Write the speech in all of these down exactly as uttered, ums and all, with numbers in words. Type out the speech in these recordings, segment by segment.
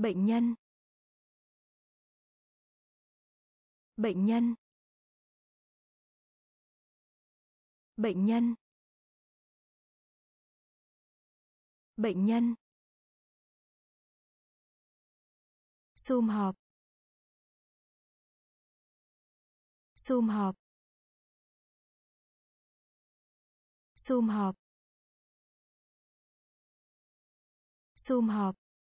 Bệnh nhân. Bệnh nhân. Bệnh nhân. Bệnh nhân. Sum họp. Sum họp. Sum họp. Sum họp.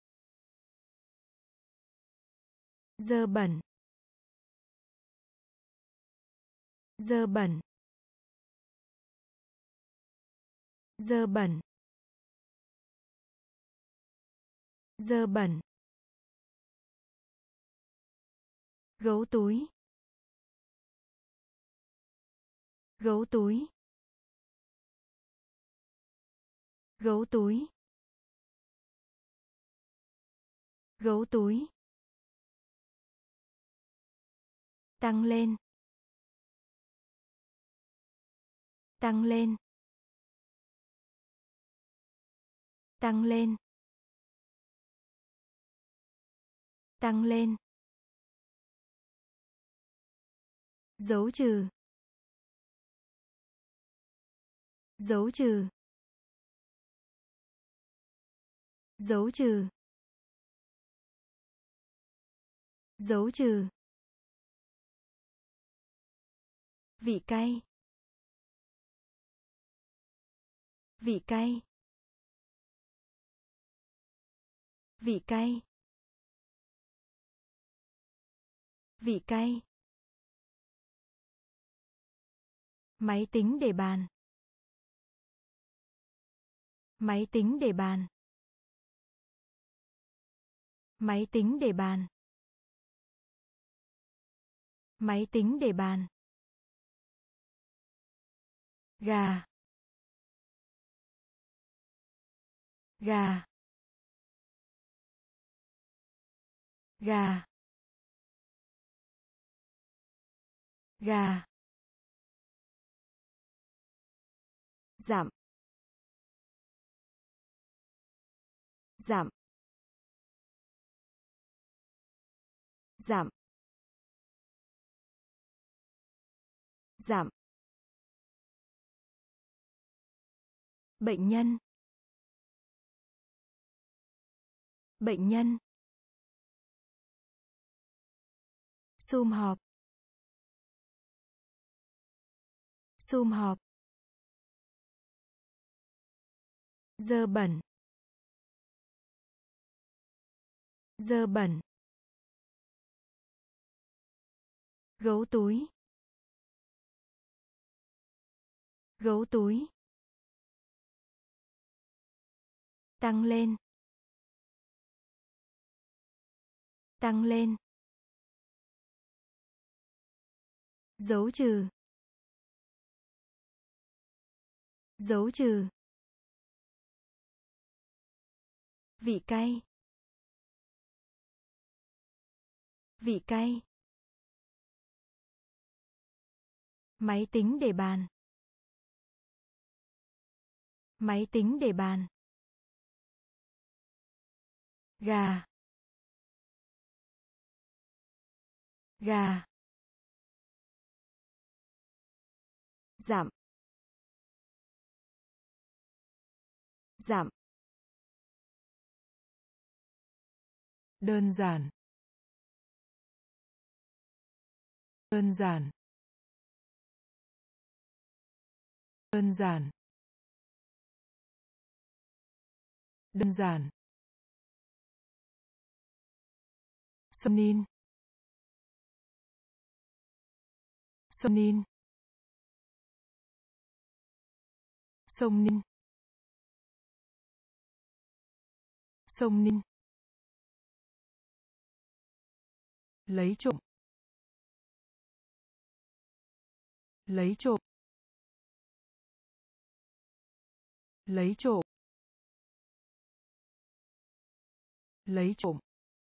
Dơ bẩn. Dơ bẩn. Dơ bẩn. Dơ bẩn. Gấu túi. Gấu túi. Gấu túi. Gấu túi. Tăng lên. Tăng lên. Tăng lên. Tăng lên. Dấu trừ. Dấu trừ. Dấu trừ. Dấu trừ. Vị cay. Vị cay. Vị cay. Vị cay. Máy tính để bàn. Máy tính để bàn. Máy tính để bàn. Máy tính để bàn. Gà. Gà. Gà. Gà. Giảm. Giảm. Giảm. Giảm. Bệnh nhân. Bệnh nhân. Sum họp. Sum họp. Dơ bẩn. Dơ bẩn. Gấu túi. Gấu túi. Tăng lên. Tăng lên. Dấu trừ. Dấu trừ. Vị cay. Vị cay. Máy tính để bàn. Máy tính để bàn. Gà. Gà. Giảm. Giảm. Đơn giản. Đơn giản. Đơn giản. Đơn giản. Sông Nin. Sông Nin. Sông Nin. Sông Nin. Lấy trộm. Lấy trộm. Lấy trộm. Lấy trộm.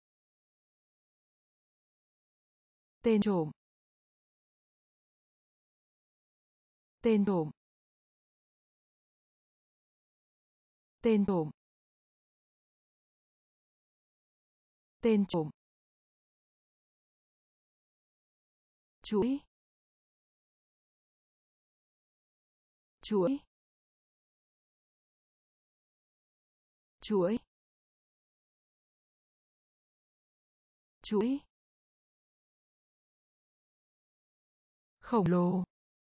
Tên trộm. Tên trộm. Tên trộm. Tên trộm. Chuỗi. Chuỗi. Chuỗi. Chuỗi. Khổng lồ.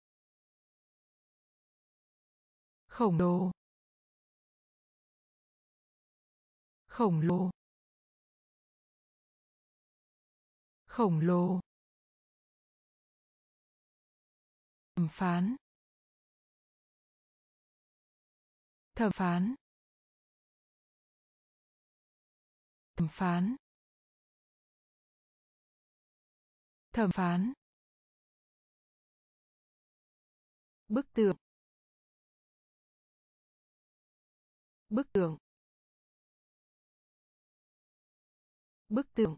Khổng lồ. Khổng lồ. Khổng lồ. Thẩm phán. Thẩm phán. Thẩm phán. Thẩm phán. Bức tượng. Bức tượng. Bức tượng.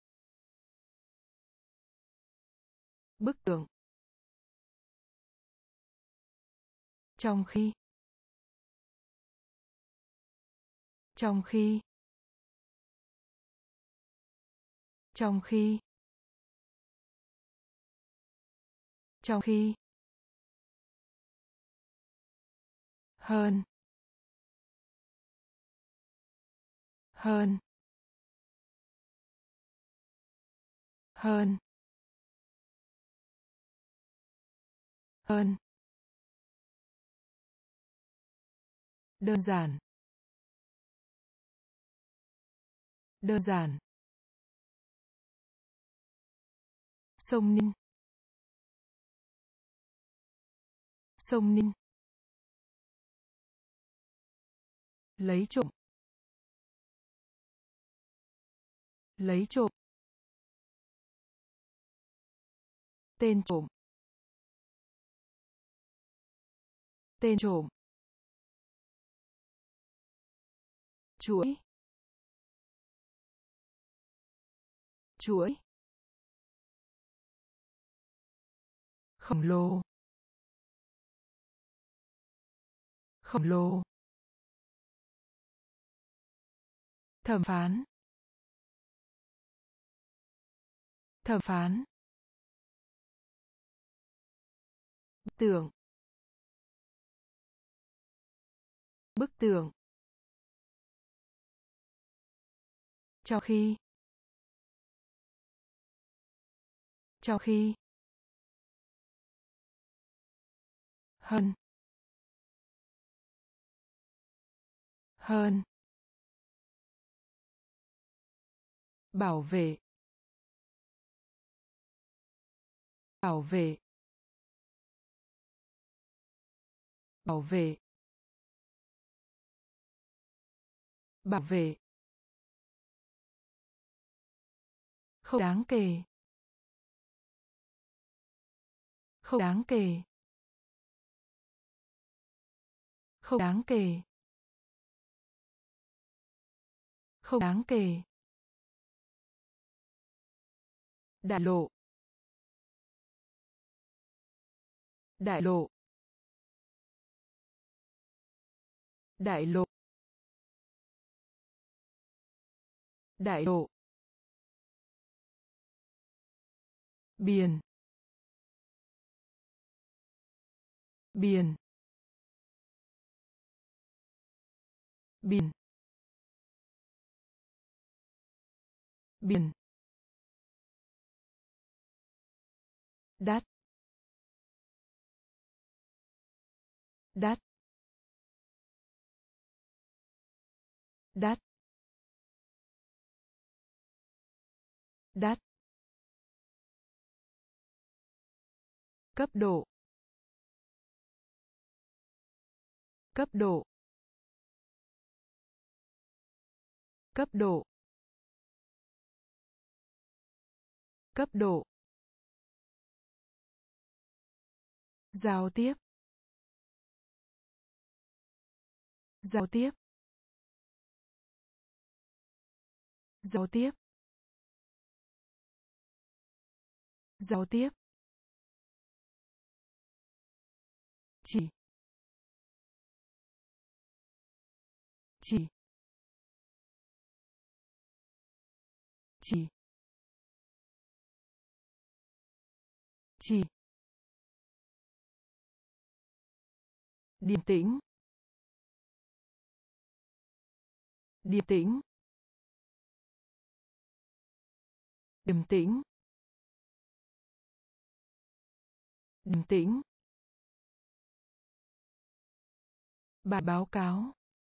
Bức tượng. Trong khi. Trong khi. Trong khi. Trong khi. Hơn. Hơn. Hơn. Hơn. Đơn giản. Đơn giản. Sông Ninh. Sông Ninh. Lấy trộm. Lấy trộm. Tên trộm. Tên trộm. Chuỗi. Chuỗi. Khổng lồ. Khổng lồ. Thẩm phán. Thẩm phán. Bức tượng. Bức tượng. Trong khi. Trong khi. Hơn. Hơn. Bảo vệ. Bảo vệ. Bảo vệ. Bảo vệ. Không đáng kể. Không đáng kể. Không đáng kể. Không đáng kể. Đại lộ. Đại lộ. Đại lộ. Đại lộ. Biển. Biển. Biển. Biển. Đắt. Đắt. Đắt. Đắt. Cấp độ. Cấp độ. Cấp độ. Cấp độ. Giao tiếp. Giao tiếp. Giao tiếp. Giao tiếp. Chỉ. Chỉ. chỉ chỉ điềm tĩnh điềm tĩnh điềm tĩnh điềm tĩnh bài báo cáo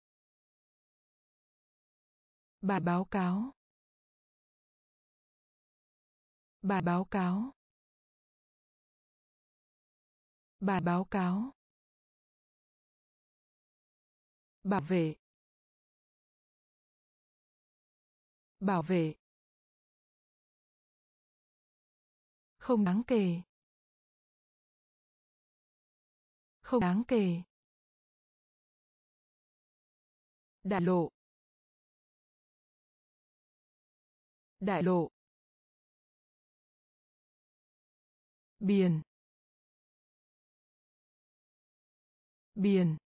bài báo cáo bài báo cáo bài báo cáo bảo vệ bảo vệ không đáng kể không đáng kể đại lộ đại lộ biển biển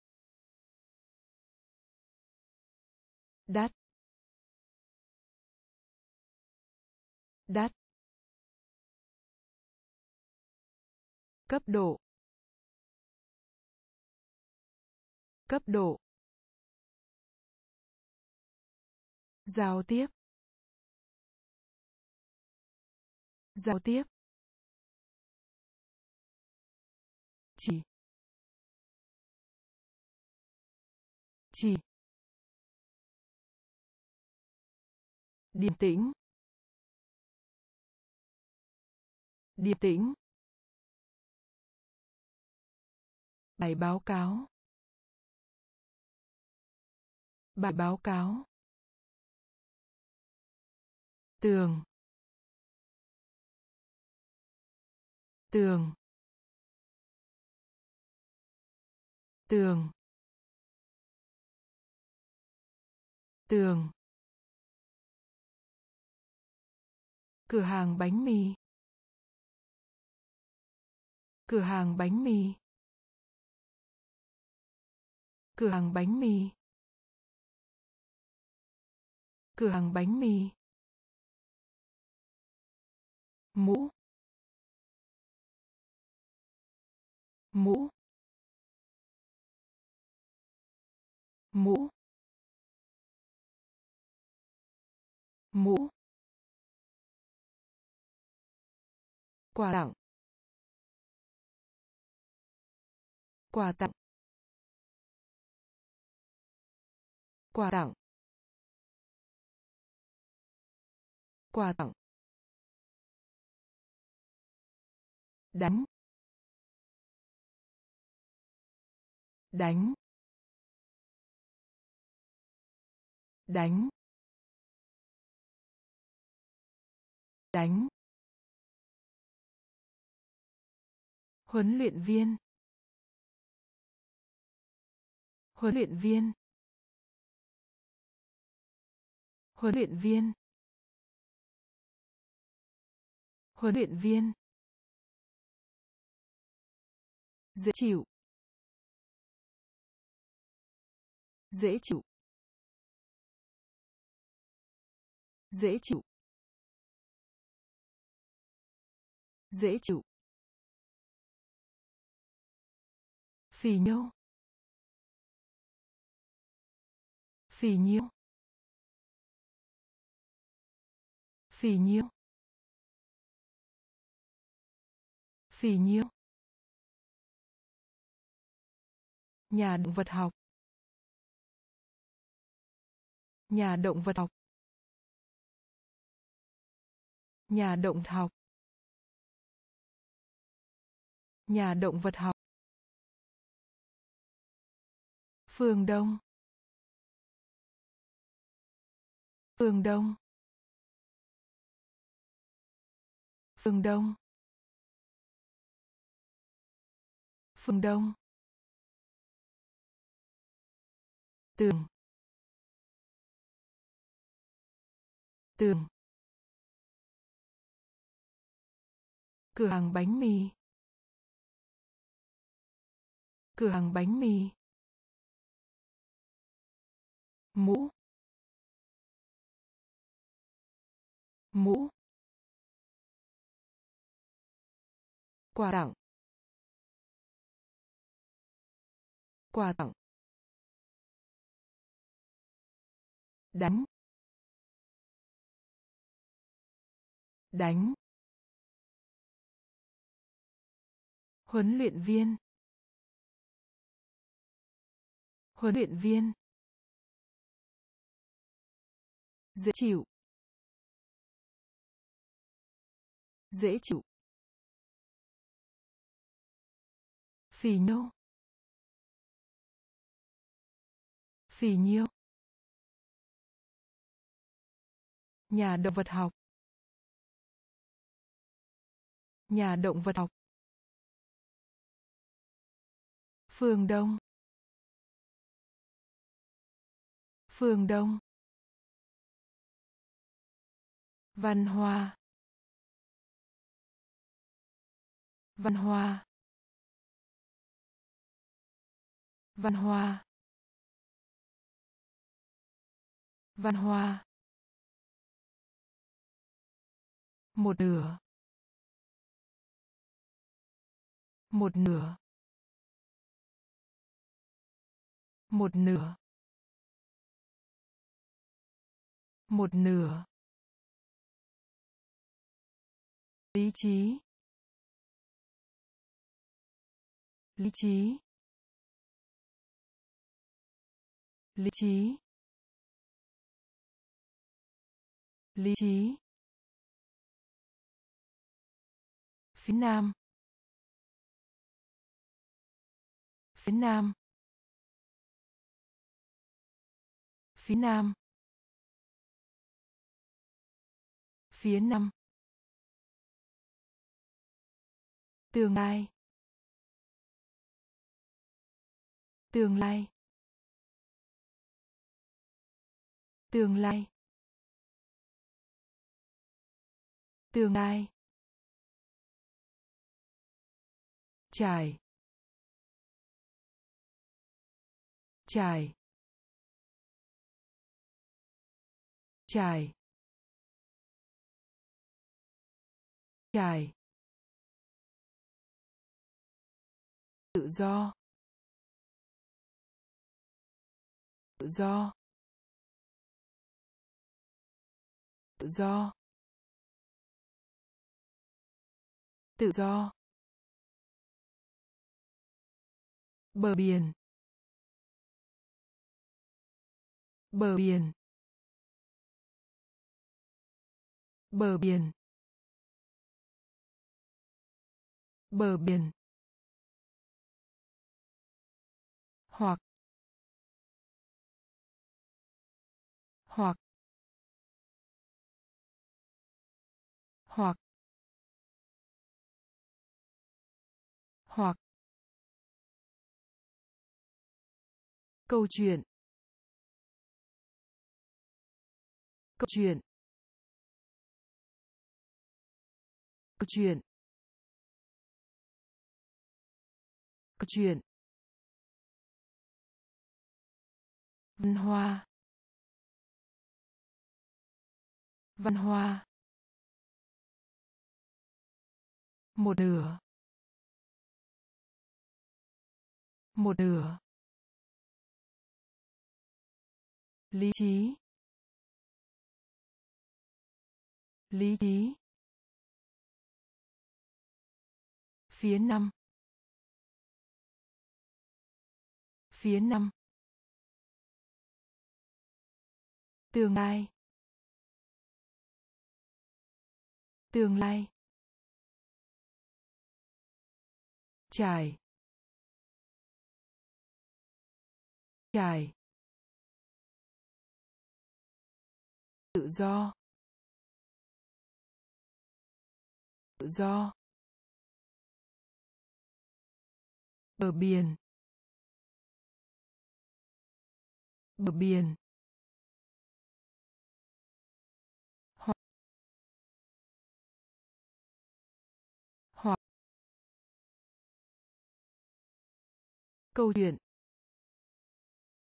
đắt đắt cấp độ cấp độ giao tiếp giao tiếp chỉ chỉ điềm tĩnh điềm tĩnh bài báo cáo bài báo cáo tường tường tường tường cửa hàng bánh mì cửa hàng bánh mì cửa hàng bánh mì cửa hàng bánh mì mũ mũ mũ mũ quà tặng quà tặng quà tặng quà tặng đánh đánh đánh đánh huấn luyện viên huấn luyện viên huấn luyện viên huấn luyện viên dễ chịu dễ chịu dễ chịu dễ chịu phì nhiêu phì nhiêu phì nhiêu phì nhiêu nhà động vật học nhà động vật học nhà động học nhà động vật học phương Đông phương Đông phương Đông phương Đông tường tường cửa hàng bánh mì cửa hàng bánh mì mũ mũ, quà tặng, quà tặng, đánh, đánh, huấn luyện viên, huấn luyện viên, dễ chịu, dễ chịu, phì nhiêu, phì nhiêu, nhà động vật học, nhà động vật học, phương Đông, phương Đông, văn hoa, văn hoa, văn hoa, văn hoa, một nửa, một nửa, một nửa, một nửa, lý trí, lý trí, lý trí, lý trí, phía Nam, phía Nam, phía Nam, phía Nam, tương lai, tương lai, tương lai, tương lai, trải, trải, trải, trải, tự do, tự do, tự do, tự do, bờ biển, bờ biển, bờ biển, bờ biển, hoặc, hoặc, hoặc, hoặc, câu chuyện, câu chuyện, câu chuyện, câu chuyện, văn hoa, văn hoa, một nửa, một nửa, lý trí, lý trí, phía Nam, phía Nam, tương lai, tương lai, trải, trải, tự do, tự do, bờ biển, bờ biển, hoặc, hoặc, câu chuyện,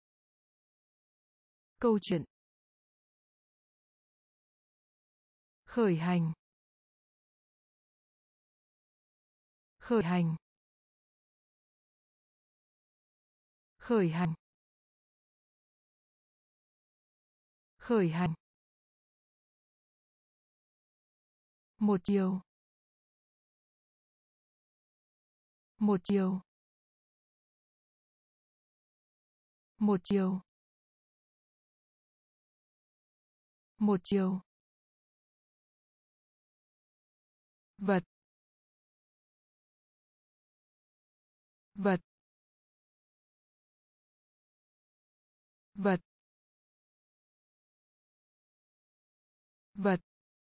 câu chuyện, khởi hành, khởi hành, khởi hành, khởi hành, một chiều, một chiều, một chiều, một chiều, vật, vật, vật, vật,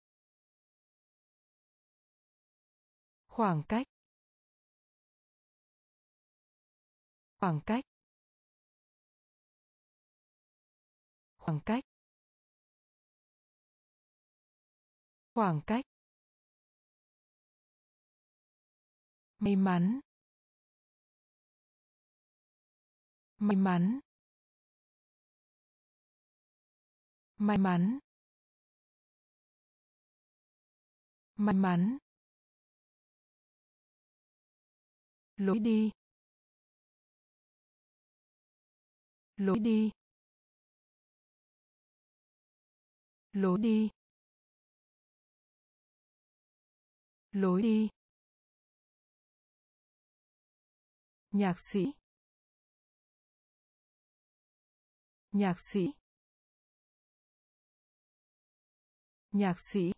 khoảng cách, khoảng cách, khoảng cách, khoảng cách, may mắn, may mắn, may mắn, may mắn, lối đi, lối đi, lối đi, lối đi, nhạc sĩ, nhạc sĩ, nhạc sĩ,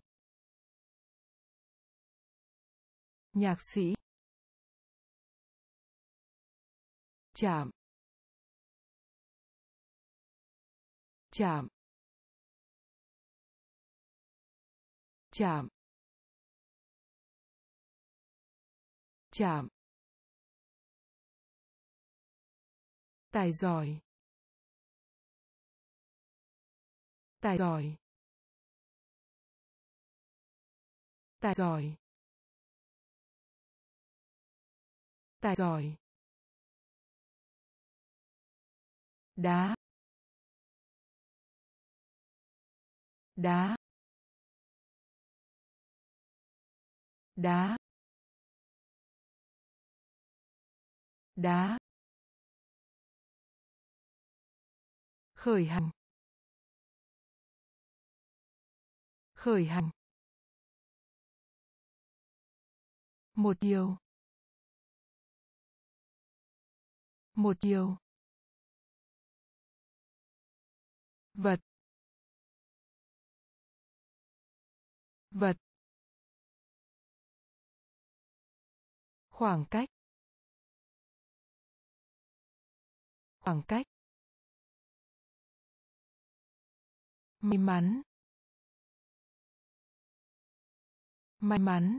nhạc sĩ, chạm, chạm, chạm, chạm, tài giỏi, tài giỏi, tài giỏi, tài giỏi, đá, đá, đá, đá, khởi hành, khởi hành, một chiều, một chiều, vật, vật, khoảng cách, khoảng cách, may mắn, may mắn,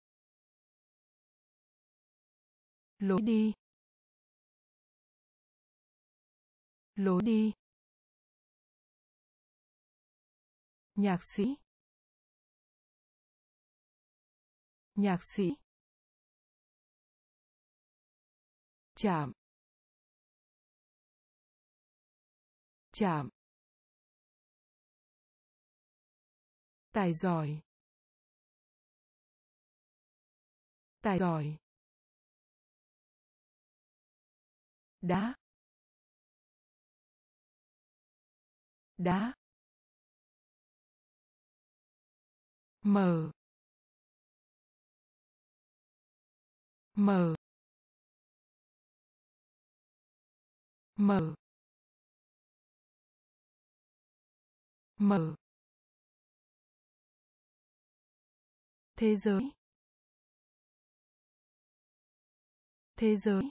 lối đi, lối đi, nhạc sĩ, nhạc sĩ, chạm, chạm, tài giỏi, tài giỏi, đá, đá, mở, mở, mở, mở, thế giới, thế giới,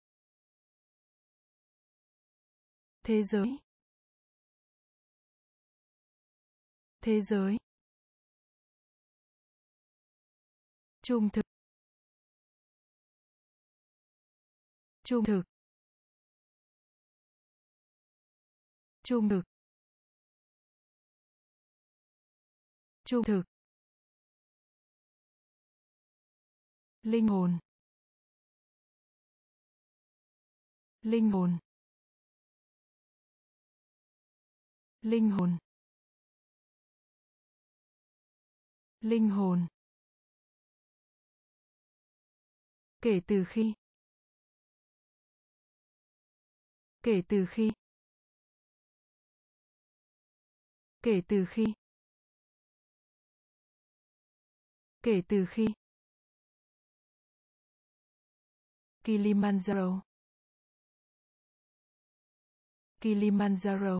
thế giới, thế giới, trung thực, trung thực, trung thực, trung thực, linh hồn, linh hồn, linh hồn, Linh hồn. Kể từ khi. Kể từ khi. Kể từ khi. Kể từ khi. Kilimanjaro. Kilimanjaro.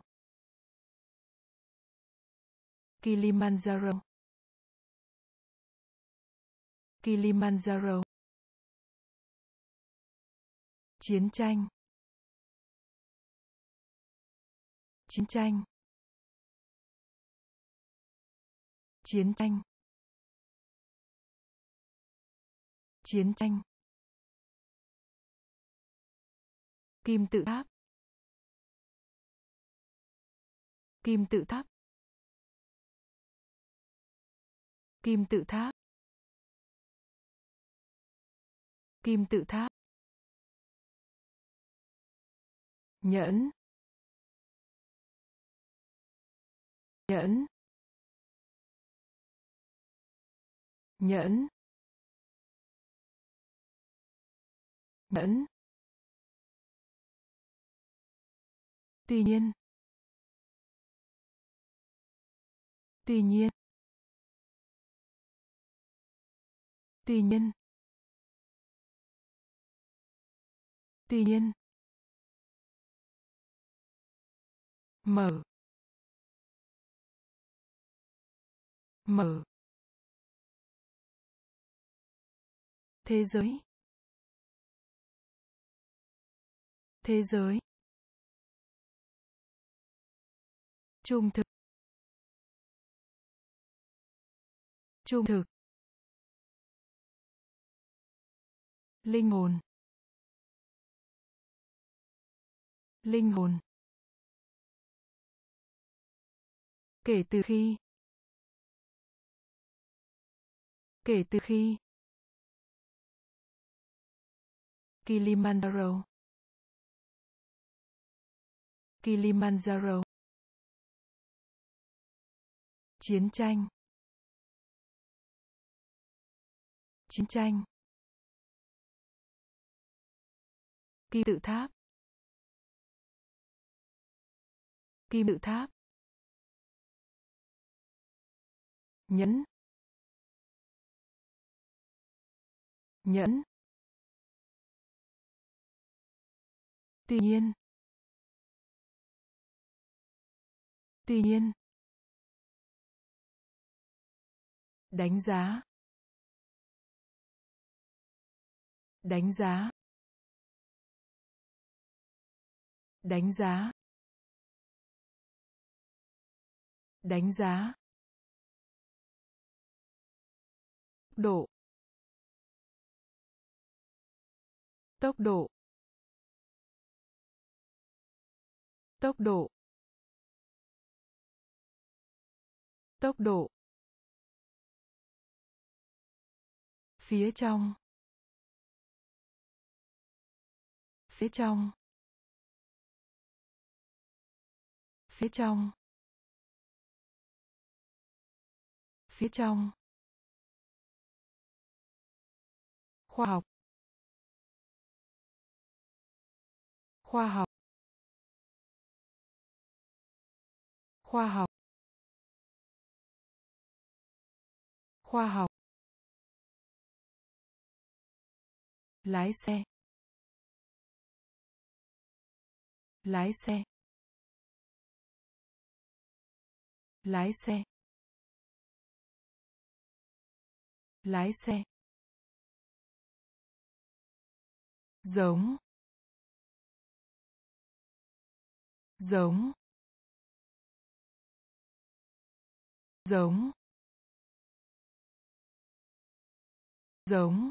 Kilimanjaro. Kilimanjaro. Chiến tranh. Chiến tranh. Chiến tranh. Chiến tranh. Kim tự tháp. Kim tự tháp. Kim tự tháp. Kim tự tháp. Nhẫn. Nhẫn. Nhẫn. Nhẫn. Tuy nhiên. Tuy nhiên. Tuy nhiên. Tuy nhiên. Mở. Mở. Thế giới. Thế giới. Trung thực. Trung thực. Linh hồn. Linh hồn. Kể từ khi. Kể từ khi. Kilimanjaro. Kilimanjaro. Chiến tranh. Chiến tranh. Kim tự tháp. Kim tự tháp. Nhẫn. Nhẫn. Tuy nhiên. Tuy nhiên. Đánh giá. Đánh giá. Đánh giá. Đánh giá. Độ. Tốc độ. Tốc độ. Tốc độ. Phía trong. Phía trong. Phía trong. Phía trong. Khoa học. Khoa học. Khoa học. Khoa học. Lái xe. Lái xe. Lái xe. Lái xe. Giống. Giống. Giống. Giống.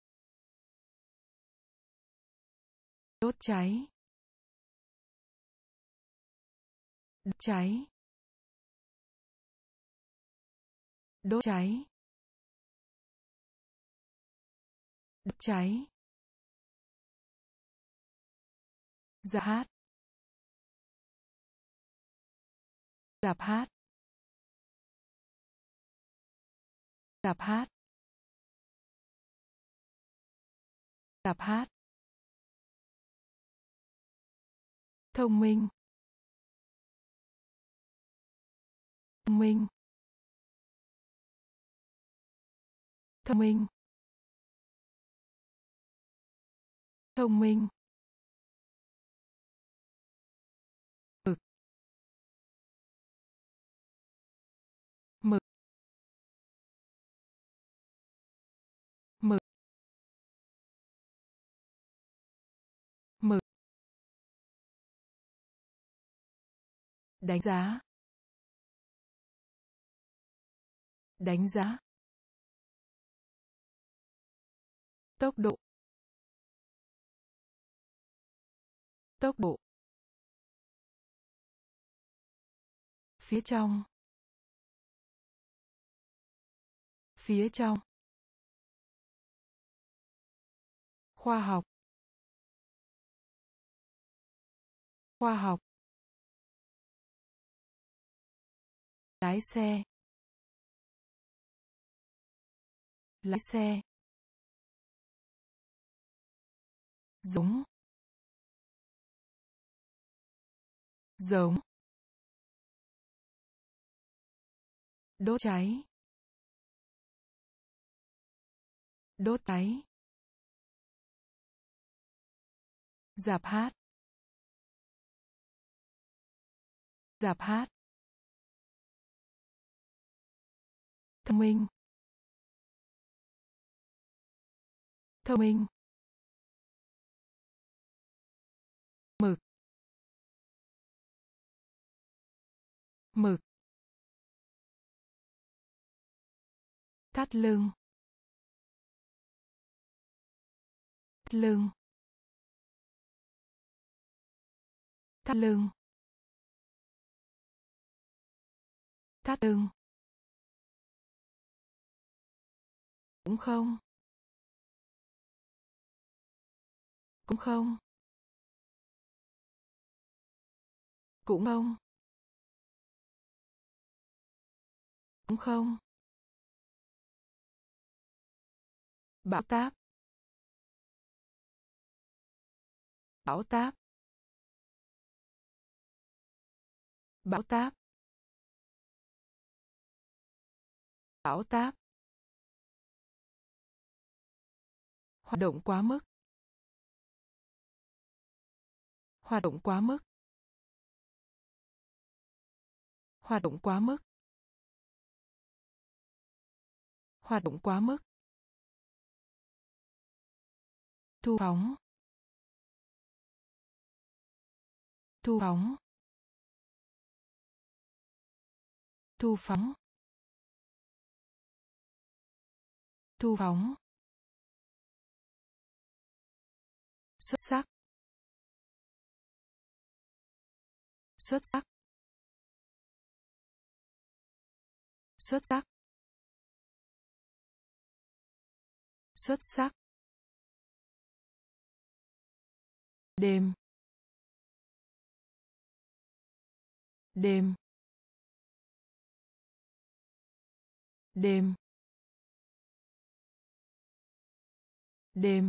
Đốt cháy. Đốt cháy. Đốt cháy. Đốt cháy. Dạp hát. Dạp hát. Rạp hát. Rạp hát. Thông minh. Thông minh. Thông minh. Thông minh. Mực. Mực. Mực. Mực. Đánh giá. Đánh giá. Tốc độ. Tốc độ. Phía trong. Phía trong. Khoa học. Khoa học. Lái xe. Lái xe. Giống. Giống. Đốt cháy. Đốt cháy. Rạp hát. Rạp hát. Thông minh. Thông minh. Mực. Mực. Thắt lưng. Thắt lưng. Thắt lưng. Thắt lưng. Cũng không. Cũng không. Cũng không. Cũng không. Bão táp. Bão táp. Bão táp. Bão táp. Hoạt động quá mức. Hoạt động quá mức. Hoạt động quá mức. Hoạt động quá mức. Thu phóng. Thu phóng. Thu phóng. Thu phóng. Xuất sắc. Xuất sắc. Xuất sắc. Xuất sắc. Đêm. Đêm. Đêm. Đêm.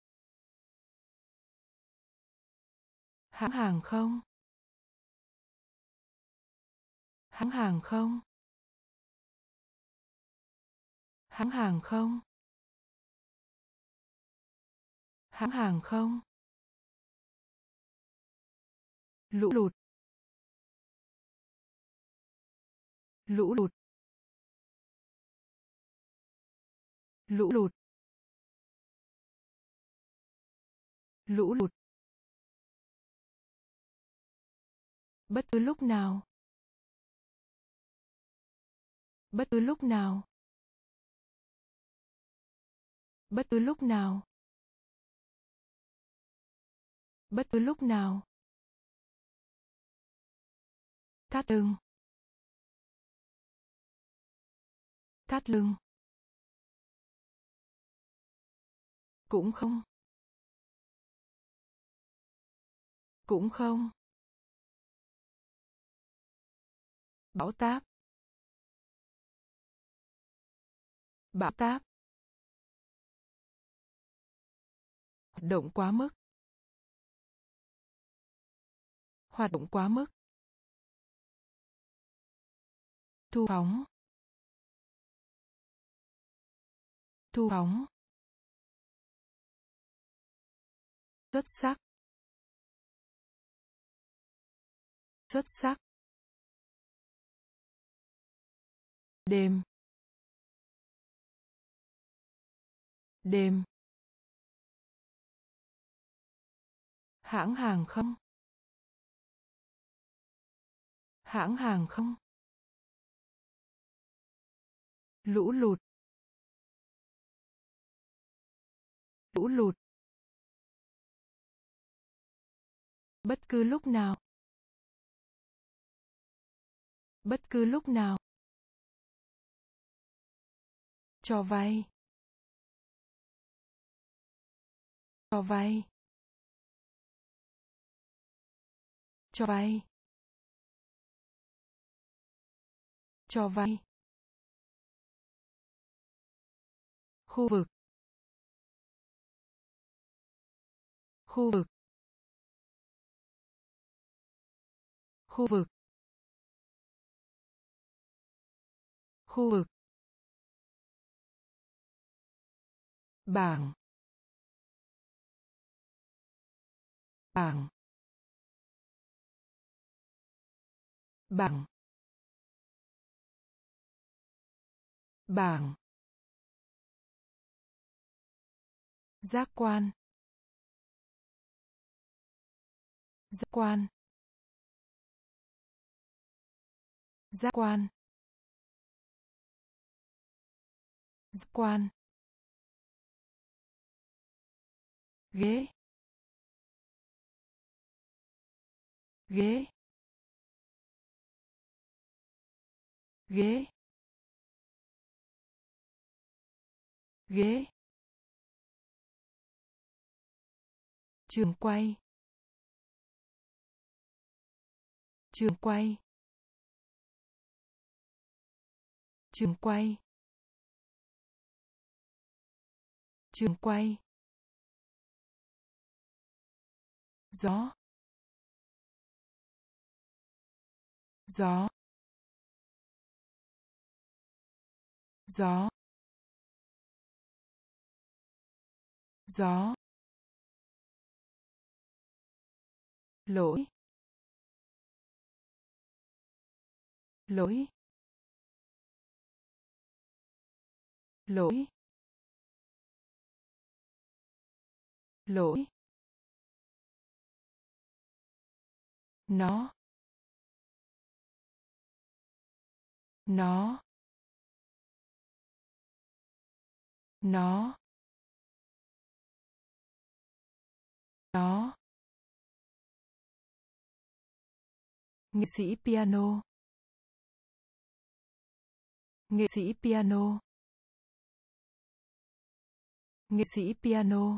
Hãng hàng không. Hãng hàng không. Hãng hàng không. Hãng hàng không. Lũ lụt. Lũ lụt. Lũ lụt. Lũ lụt. Bất cứ lúc nào. Bất cứ lúc nào. Bất cứ lúc nào. Bất cứ lúc nào. Thắt lưng. Thắt lưng. Cũng không. Cũng không. Bão táp. bão táp, hoạt động quá mức, hoạt động quá mức, thu phóng, thu phóng, xuất sắc, xuất sắc, đêm, đêm, hãng hàng không, hãng hàng không, lũ lụt, lũ lụt, bất cứ lúc nào, bất cứ lúc nào, cho vay, cho vay, cho vay, cho vay, khu vực, khu vực, khu vực, khu vực, bảng, bảng, bảng, bảng, giác quan, giác quan, giác quan, giác quan, ghế, ghế, ghế, ghế, trường quay, trường quay, trường quay, trường quay, gió, gió, gió, gió, lỗi, lỗi, lỗi, lỗi, nó, nó, nó, nó, nghệ sĩ piano, nghệ sĩ piano, nghệ sĩ piano,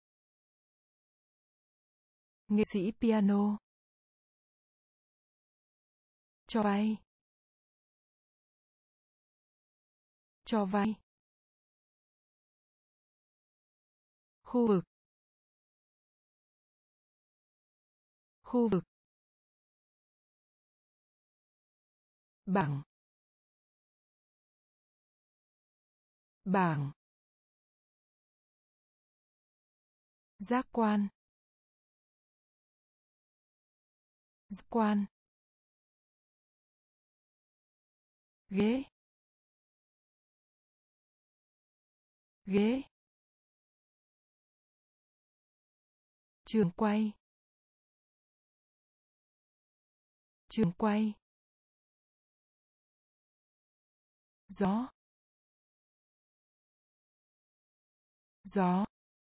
nghệ sĩ piano, cho vay, cho vay, khu vực, khu vực, bảng, bảng, giác quan, giác quan, ghế, ghế, trường quay, trường quay, gió, gió,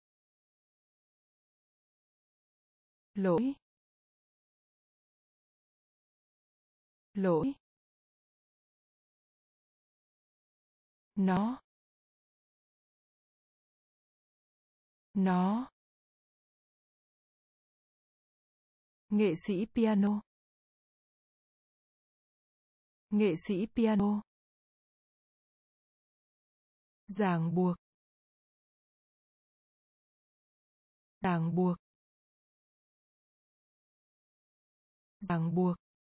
lỗi, lỗi, nó, nó, nghệ sĩ piano, nghệ sĩ piano, ràng buộc, ràng buộc, ràng buộc,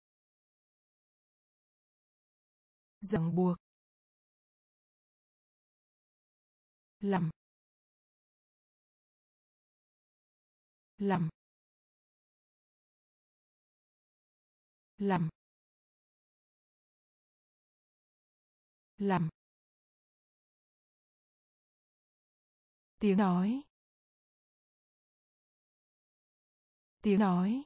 ràng buộc, làm, làm, làm, làm, tiếng nói, tiếng nói,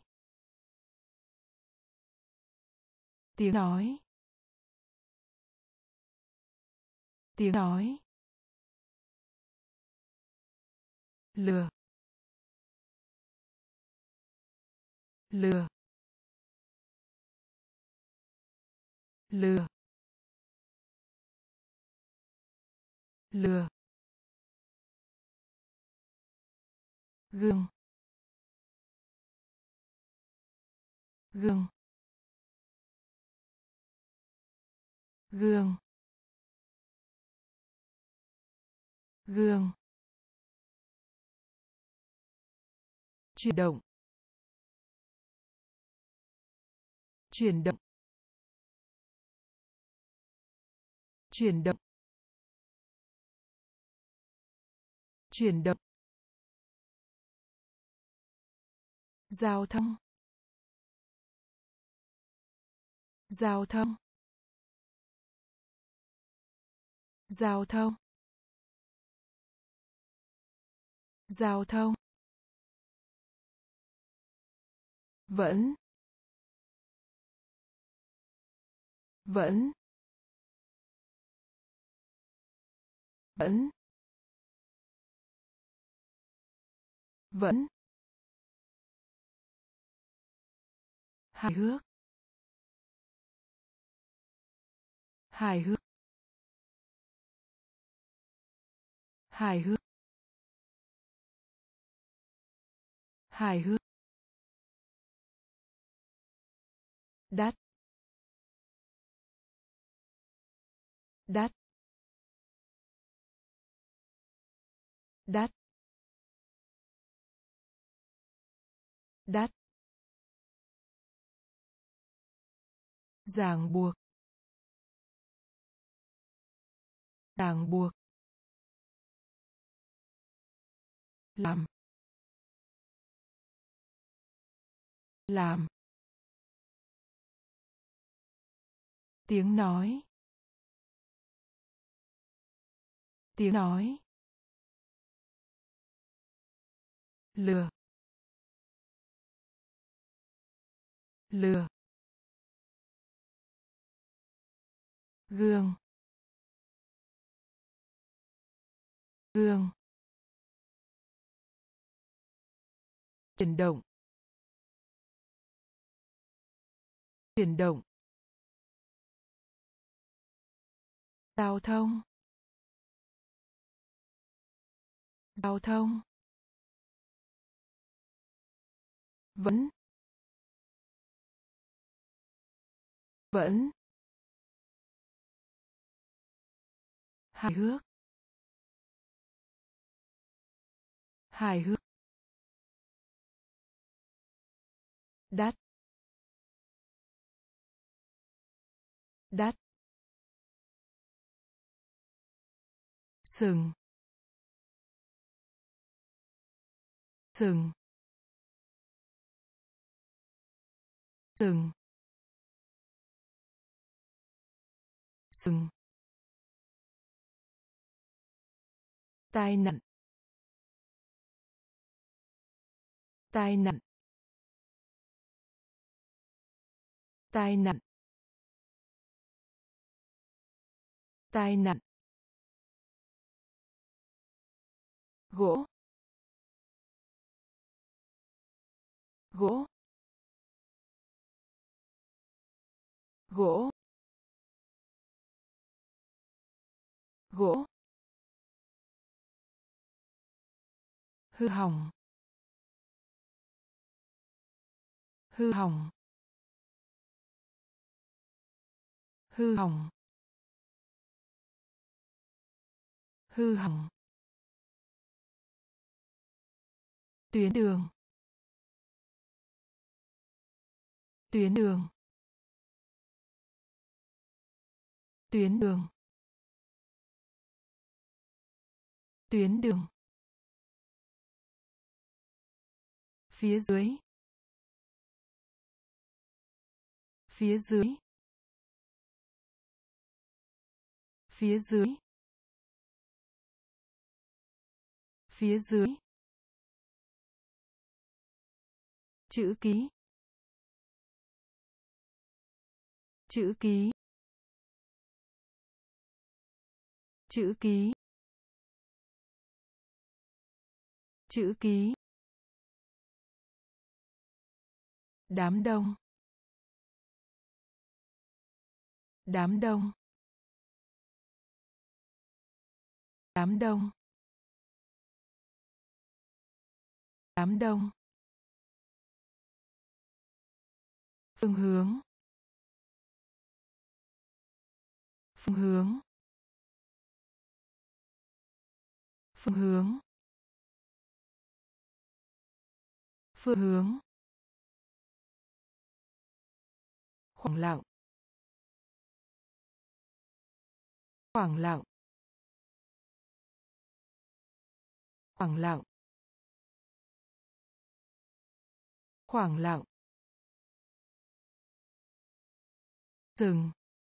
tiếng nói, tiếng nói, lừa, lừa, lừa, lừa, gương, gương, gương, gương, chuyển động, chuyển động, chuyển động, chuyển động, giao thông, giao thông, giao thông, giao thông, vẫn, vẫn, vẫn, vẫn, hài hước, hài hước, hài hước, hài hước, đắt, đắt, đắt, đắt, ràng buộc, ràng buộc, làm, làm, tiếng nói, tiếng nói, lừa, lừa, gương, gương, chuyển động, chuyển động, giao thông, giao thông, vẫn, vẫn, hài hước, hài hước, đắt, đắt, sừng, sừng, sừng, sừng, tai nạn, tai nạn, tai nạn, tai nạn, gỗ, gỗ, gỗ, gỗ, hư hỏng, hư hỏng, hư hỏng, hư hỏng, tuyến đường, tuyến đường, tuyến đường, tuyến đường, phía dưới, phía dưới, phía dưới, phía dưới, chữ ký, chữ ký, chữ ký, chữ ký, đám đông, đám đông, đám đông, đám đông, phương hướng, phương hướng, phương hướng, phương hướng, khoảng lặng, khoảng lặng, khoảng lặng, khoảng lặng, dừng,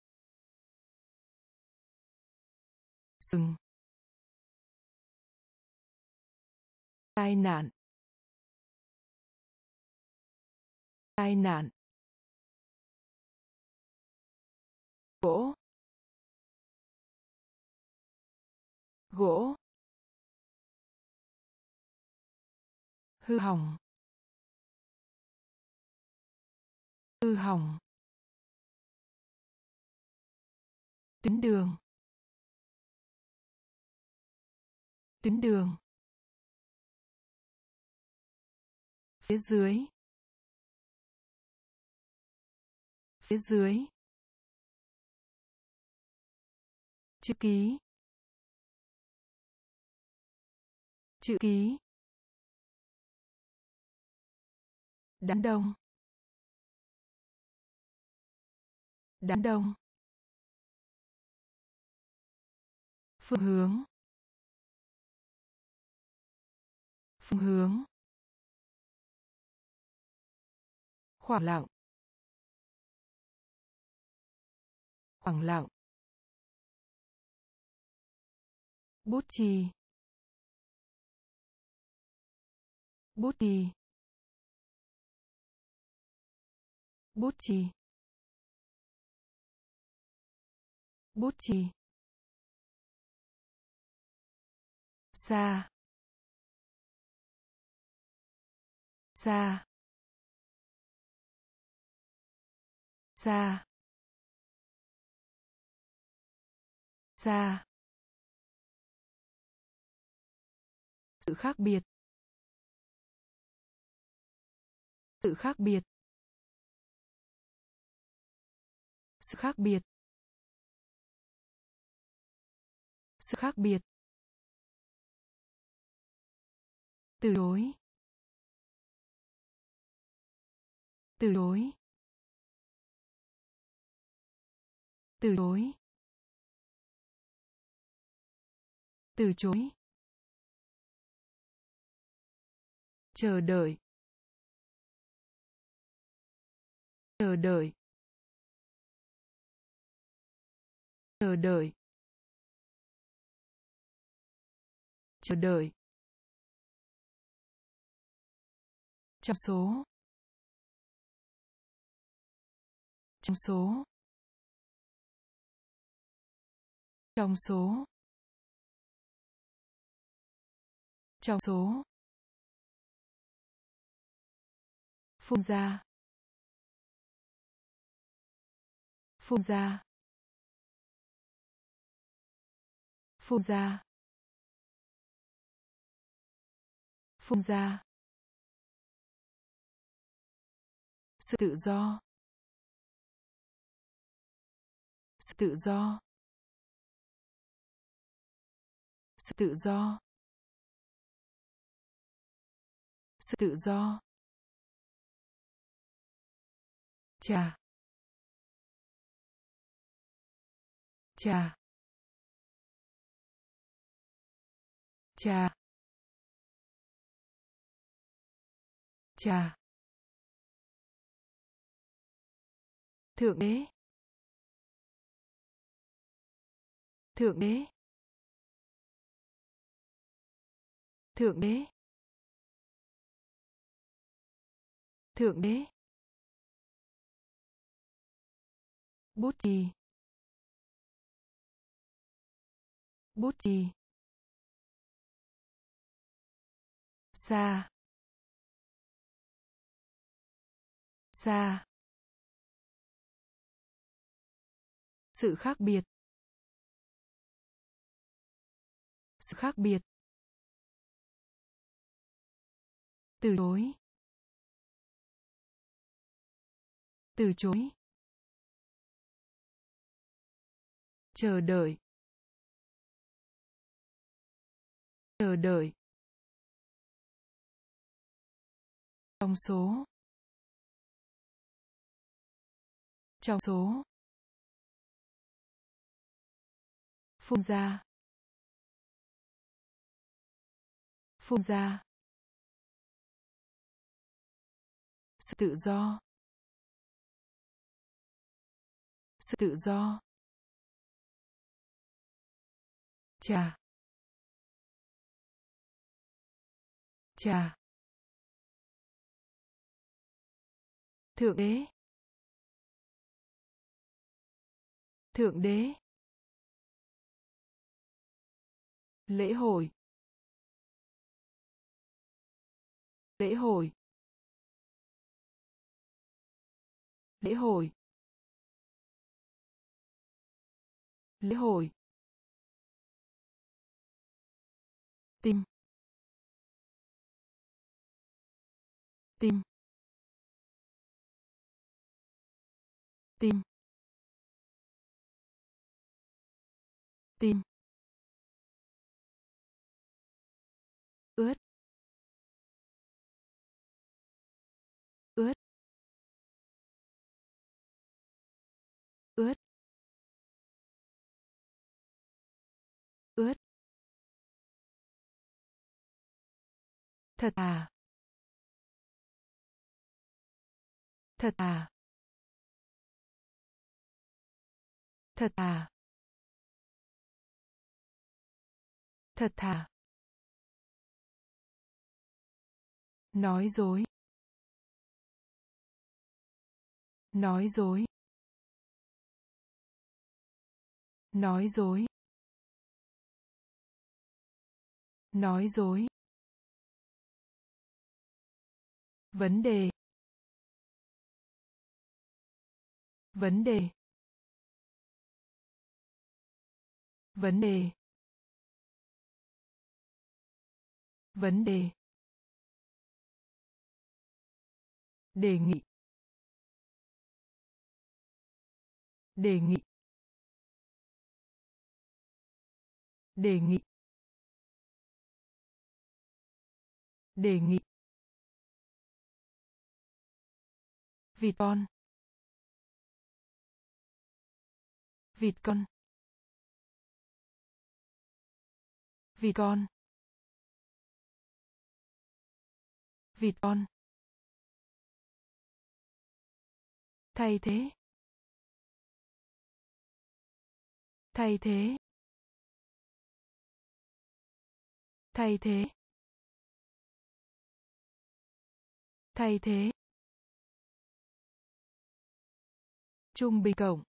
dừng, tai nạn, tai nạn, gỗ, gỗ, hư hỏng, hư hỏng, tuyến đường, tuyến đường, phía dưới, phía dưới, chữ ký, chữ ký, đám đông, đám đông, phương hướng, phương hướng, khoảng lặng, khoảng lặng, bút chì, bút chì, bút chì, bút chì, xa, xa, xa, xa, sự khác biệt, sự khác biệt, sự khác biệt, sự khác biệt, từ chối, từ chối, từ chối, từ chối, chờ đợi, chờ đợi, chờ đợi, chờ đợi, trong số, trong số, trong số, trong số, phun ra, phun ra, phun ra, phun ra, sự tự do, sự tự do, Sự tự do. Sự tự do. Trà. Trà. Trà. Trà. Thượng đế. Thượng đế. Thượng đế. Thượng đế. Bút chì. Bút chì. Xa. Xa. Sự khác biệt. Sự khác biệt. Từ chối. Từ chối. Chờ đợi. Chờ đợi. Trong số. Trong số. Phun ra. Phun ra. Sự tự do. Sự tự do. Trà. Trà. Thượng đế. Thượng đế. Lễ hội. Lễ hội. Lễ hội. Lễ hội. Tim. Tim. Tim. Tim. Ướt. Ướt. Ướt. Ướt. Thật à. Thật à. Thật à. Thật thà. Nói dối. Nói dối. Nói dối. Nói dối. Vấn đề. Vấn đề. Vấn đề. Vấn đề. Đề nghị. Đề nghị. Đề nghị. Đề nghị. Vịt con. Vịt con. Vịt con. Vịt con. Thay thế. Thay thế. Thay thế. Thay thế. Trung bình cộng.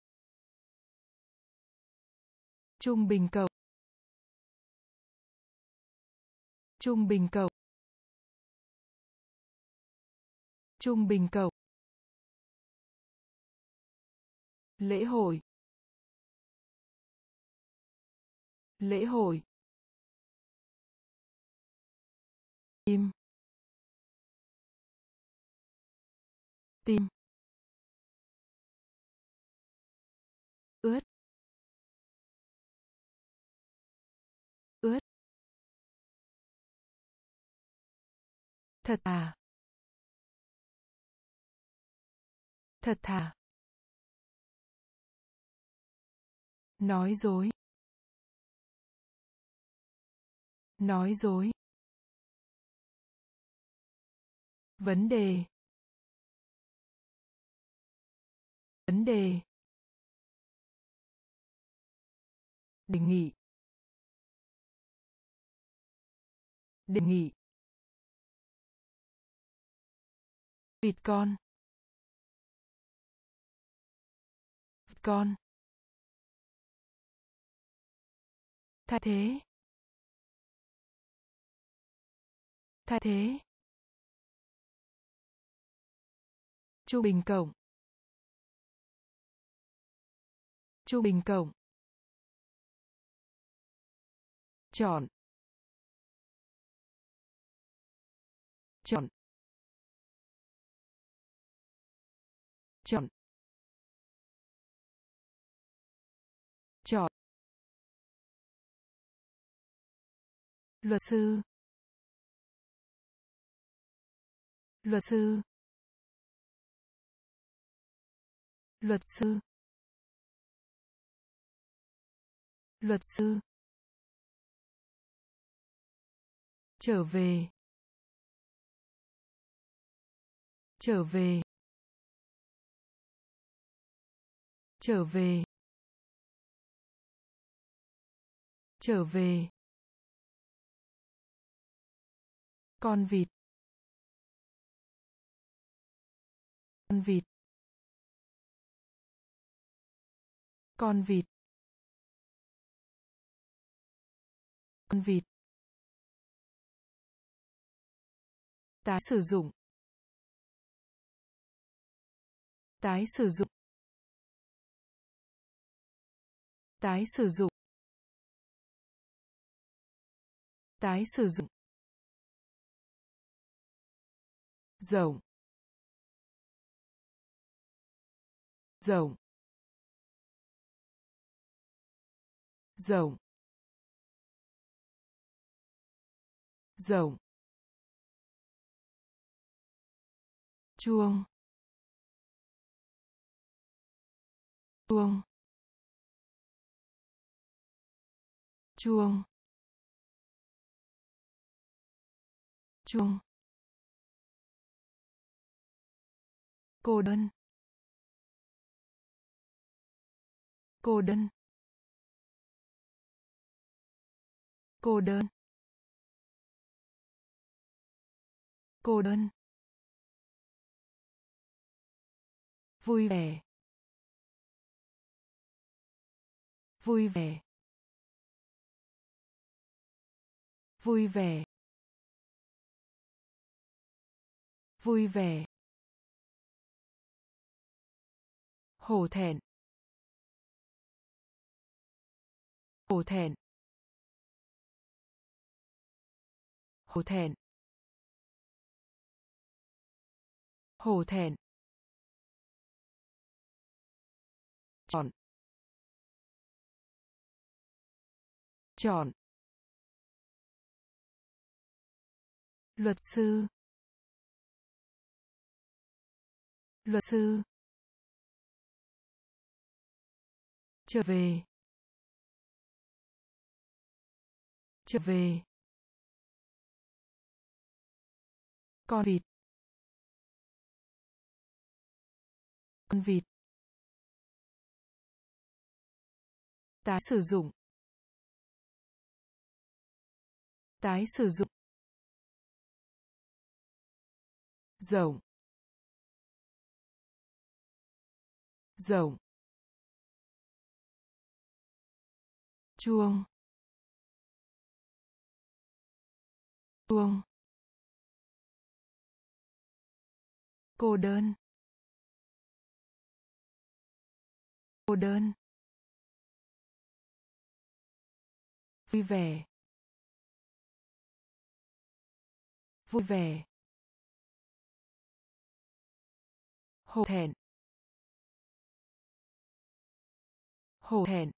Trung bình cộng. Trung bình cộng. Trung bình cộng. Lễ hội. Lễ hội. Tim. Tim. Ướt. Ướt. Thật thà. Thật thà. Nói dối. Nói dối. Vấn đề. Vấn đề. Đề nghị. Đề nghị. Vịt con. Vịt con. Thay thế. Thay thế. Trung bình cộng. Trung bình cộng. Chọn. Chọn. Chọn. Chọn. Luật sư. Luật sư. Luật sư. Luật sư. Trở về. Trở về. Trở về. Trở về. Con vịt. Con vịt. Con vịt. Con vịt. Tái sử dụng. Tái sử dụng. Tái sử dụng. Tái sử dụng. Rộng. Rộng. Rộng. Rộng. Chuông. Chuông. Chuông. Chuông. Cô đơn. Cô đơn. Cô đơn. Cô đơn. Vui vẻ. Vui vẻ. Vui vẻ. Vui vẻ. Hổ thẹn. Hổ thẹn. Hổ thẹn. Hổ thẹn. Chọn. Chọn. Luật sư. Luật sư. Trở về. Trở về. Con vịt. Con vịt. Tái sử dụng. Tái sử dụng. Rộng. Rộng. Chuông. Chuông. Cô đơn. Cô đơn. Vui vẻ. Vui vẻ. Hổ thẹn. Hổ thẹn.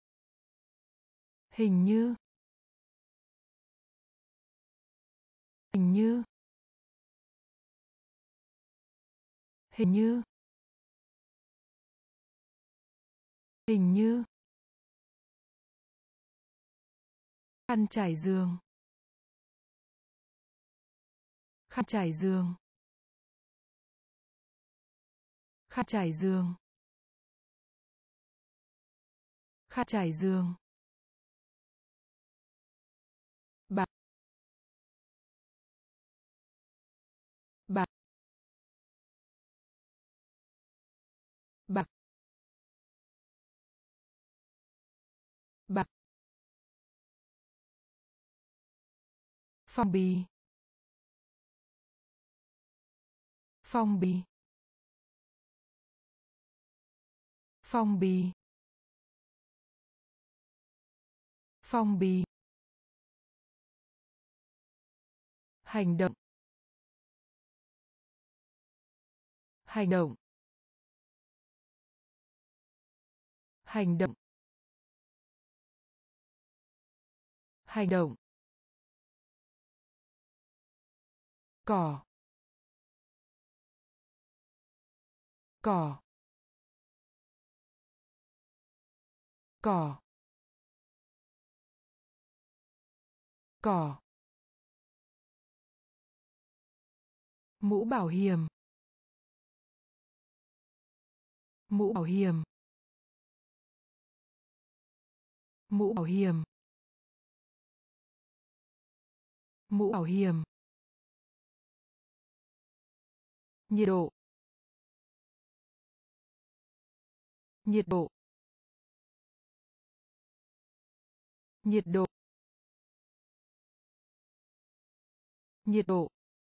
Hình như. Hình như. Hình như. Hình như. Khăn trải giường. Khăn trải giường. Khăn trải giường. Khăn trải giường. Bạc. Bạc. Bạc. Bạc. Phong bì. Phong bì. Phong bì. Phong bì. Hành động. Hành động. Hành động. Hành động. Cỏ. Cỏ. Cỏ. Cỏ. Mũ bảo hiểm. Mũ bảo hiểm. Mũ bảo hiểm. Mũ bảo hiểm. Nhiệt độ. Nhiệt độ. Nhiệt độ. Nhiệt độ.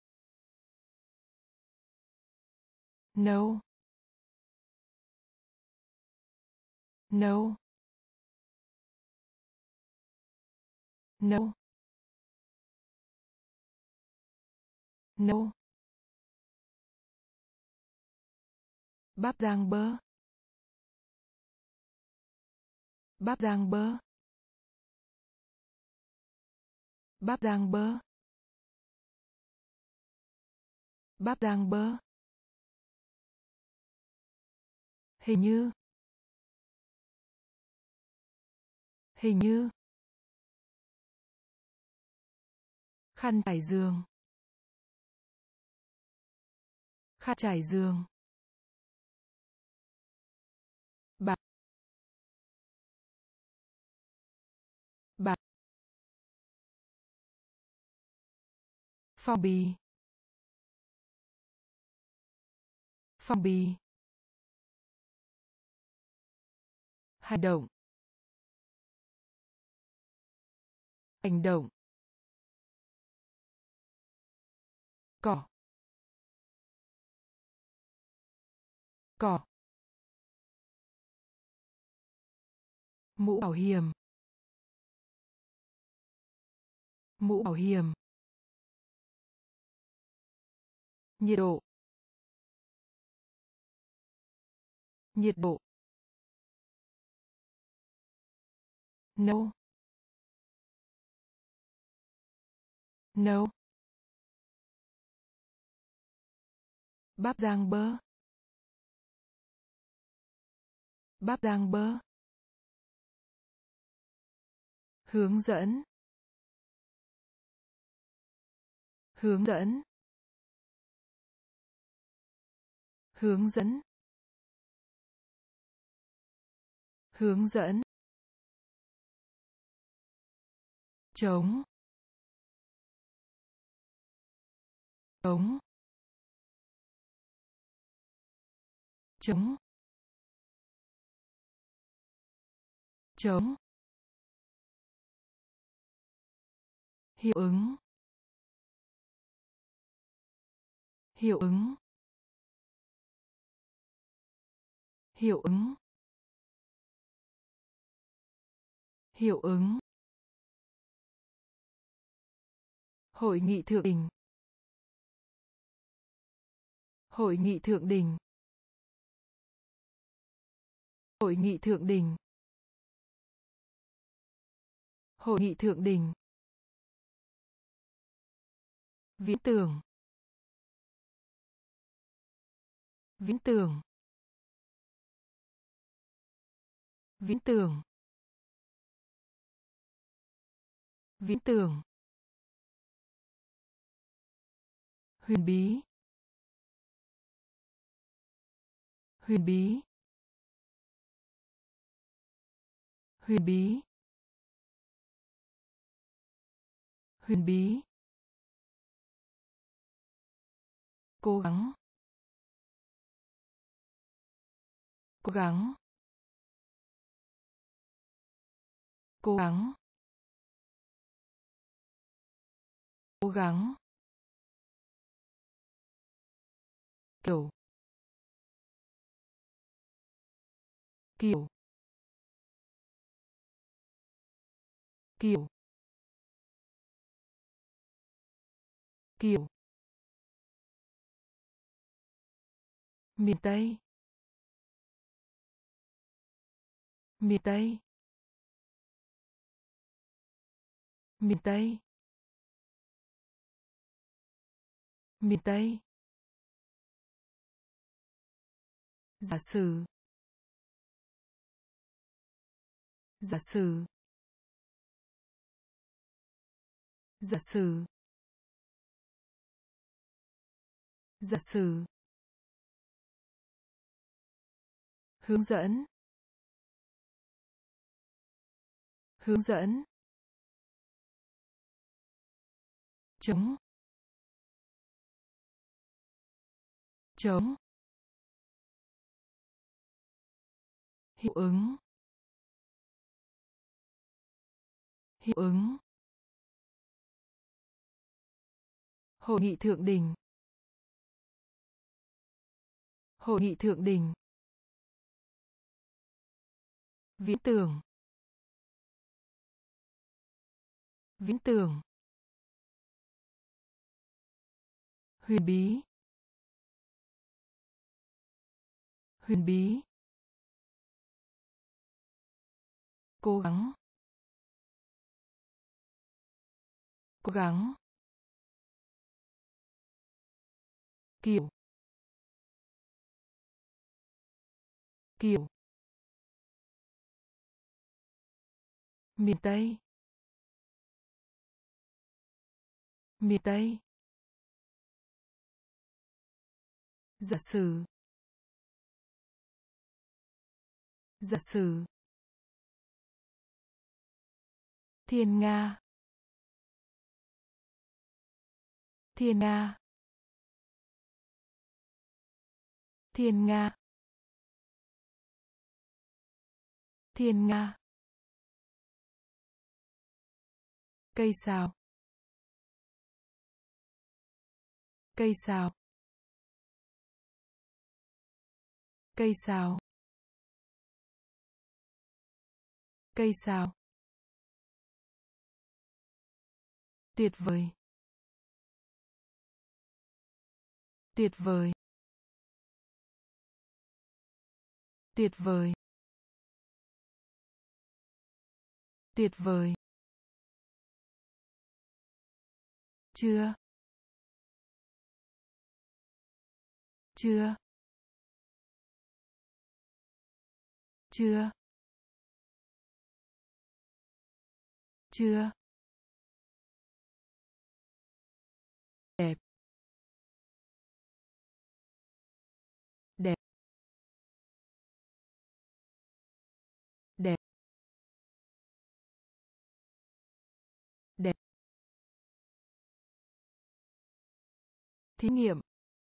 Nấu. Nấu. Nấu. Nấu. Bắp rang bơ. Bắp rang bơ. Bắp rang bơ. Bắp rang bơ. Hình như. Hình như. Khăn trải giường. Khăn trải giường. Bạc. Bạc. Phong bì. Phong bì. Hành động. Hành động. Cỏ. Cỏ. Mũ bảo hiểm. Mũ bảo hiểm. Nhiệt độ. Nhiệt độ. Nấu. Nấu. Bắp rang bơ. Bắp rang bơ. Hướng dẫn. Hướng dẫn. Hướng dẫn. Hướng dẫn. Chống. Chống. Chống. Chống. Hiệu ứng. Hiệu ứng. Hiệu ứng. Hiệu ứng. Hội nghị thượng đỉnh. Hội nghị thượng đỉnh. Hội nghị thượng đỉnh. Hội nghị thượng đỉnh. Viễn tưởng. Viễn tưởng. Viễn tưởng. Viễn tưởng. Huyền bí. Huyền bí. Huyền bí. Huyền bí. Cố gắng. Cố gắng. Cố gắng. Cố gắng. Kiểu. Kiểu. Kiểu. Kiểu. Miền Tây. Miền Tây. Miền Tây. Miền Tây. Giả sử. Giả sử. Giả sử. Giả sử. Hướng dẫn. Hướng dẫn. Chống. Chống. Hiệu ứng. Hiệu ứng. Hội nghị thượng đỉnh. Hội nghị thượng đỉnh. Viễn tưởng. Viễn tưởng. Huyền bí. Huyền bí. Cố gắng. Cố gắng. Kiểu. Kiểu. Miền Tây. Miền Tây. Giả sử. Giả sử. Thiên Nga. Thiên Nga. Thiên Nga. Thiên Nga. Cây sào. Cây sào. Cây sào. Cây sào. Tuyệt vời. Tuyệt vời. Tuyệt vời. Tuyệt vời. Chưa. Chưa. Chưa. Chưa. Đẹp. Đẹp. Đẹp. Đẹp. Thí nghiệm.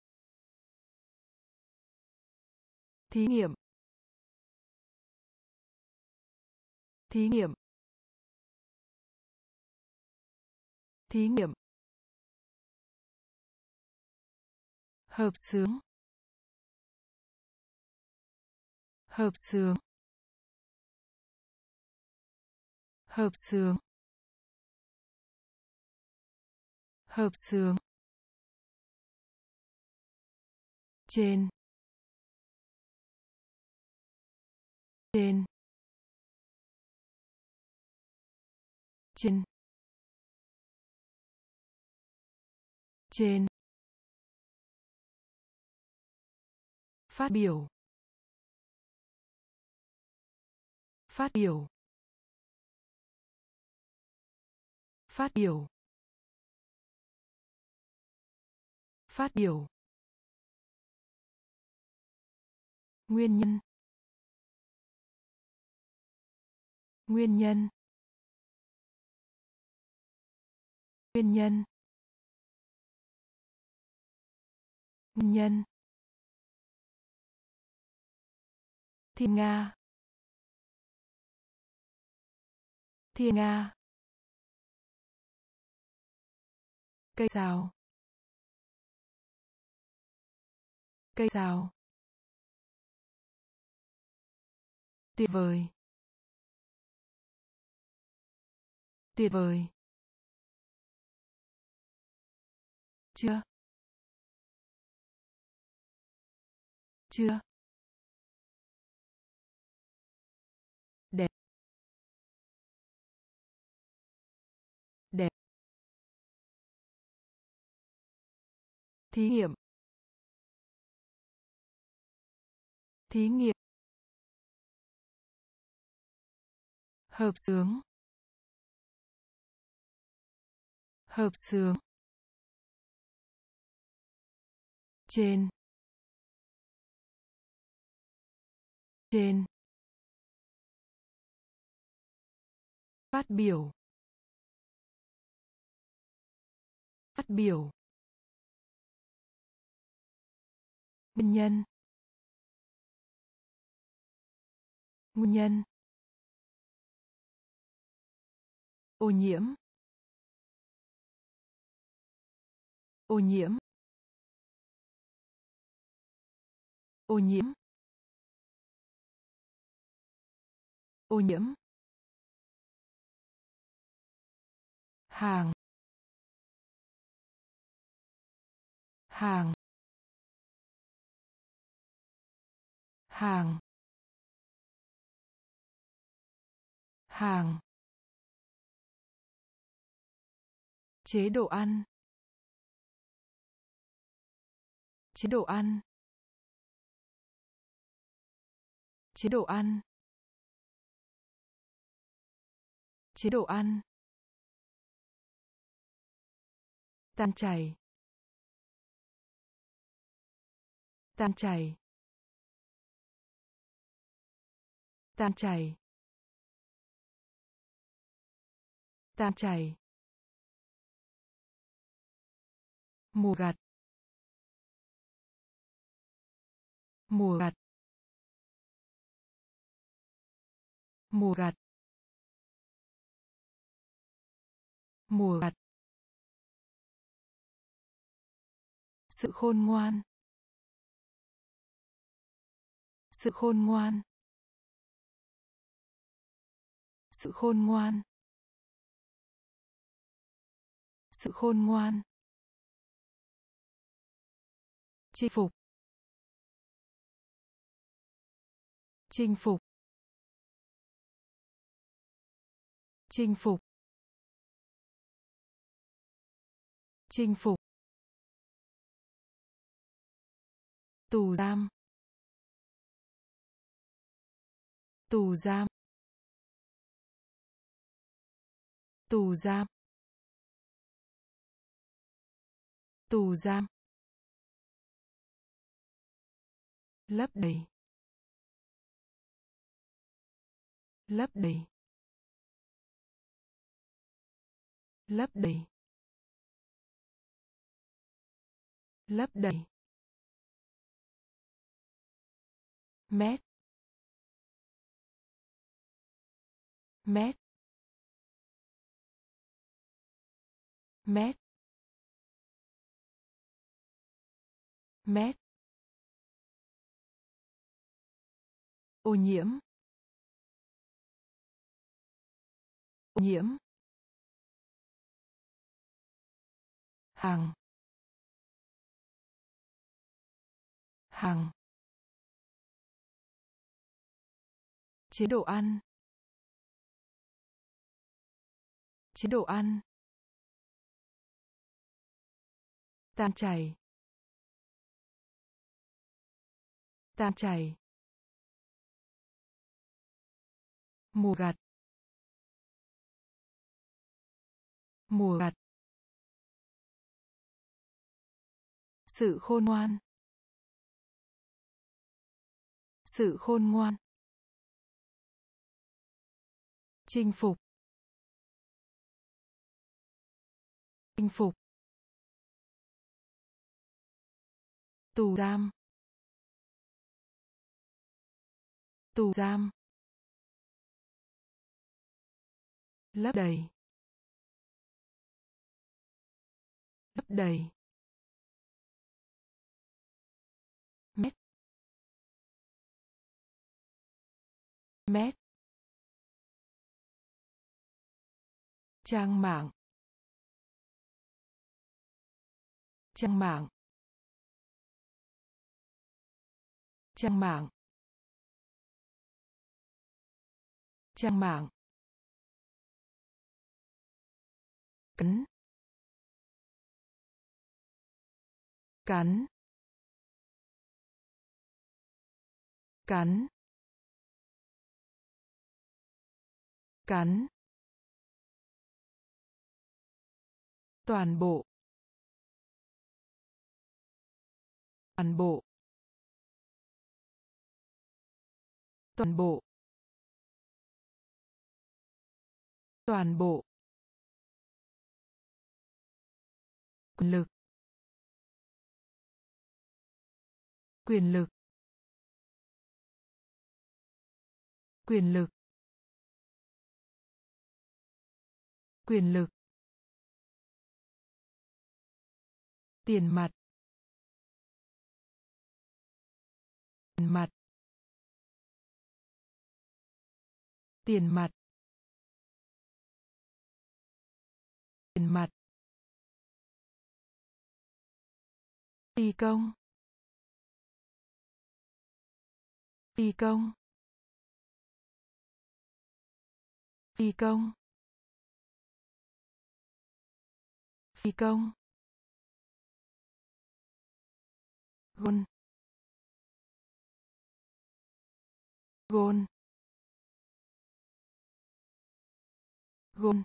Thí nghiệm. Thí nghiệm. Thí nghiệm. Hợp xướng. Hợp xướng. Hợp xướng. Hợp xướng. Trên. Trên. Trên. trên, phát biểu, phát biểu, phát biểu, phát biểu, nguyên nhân, nguyên nhân, nguyên nhân, nguyên nhân, thiên nga, thiên nga, cây sào, cây sào, tuyệt vời, tuyệt vời, chưa, chưa, đẹp, đẹp, thí nghiệm, thí nghiệm, hợp xướng, hợp xướng, trên, trên, phát biểu, phát biểu, nguyên nhân, nguyên nhân, ô nhiễm, ô nhiễm, ô nhiễm, ô nhiễm, hàng, hàng, hàng, hàng, chế độ ăn, chế độ ăn, chế độ ăn, chế độ ăn, tan chảy, tan chảy, tan chảy, tan chảy, mùa gặt, mùa gặt, mùa gặt, mùa gặt, sự khôn ngoan, sự khôn ngoan, sự khôn ngoan, sự khôn ngoan, chinh phục, chinh phục, chinh phục, chinh phục, tù giam, tù giam, tù giam, tù giam, lấp đầy, lấp đầy, lấp đầy, lấp đầy, mét, mét, mét, mét, ô nhiễm, ô nhiễm, hàng, hàng, chế độ ăn, chế độ ăn, tan chảy, tan chảy, mùa gặt, mùa gặt, sự khôn ngoan, sự khôn ngoan, chinh phục, chinh phục, tù giam, tù giam, lấp đầy, lấp đầy, mét, mét, trang mạng, trang mạng, trang mạng, trang mạng, cắn, cắn, cắn, cắn, toàn bộ, toàn bộ, toàn bộ, toàn bộ, quyền lực, quyền lực, quyền lực, quyền lực, tiền mặt, tiền mặt, tiền mặt, tiền mặt, phi công, phi công, phi công, phi công, gôn, gôn, gôn,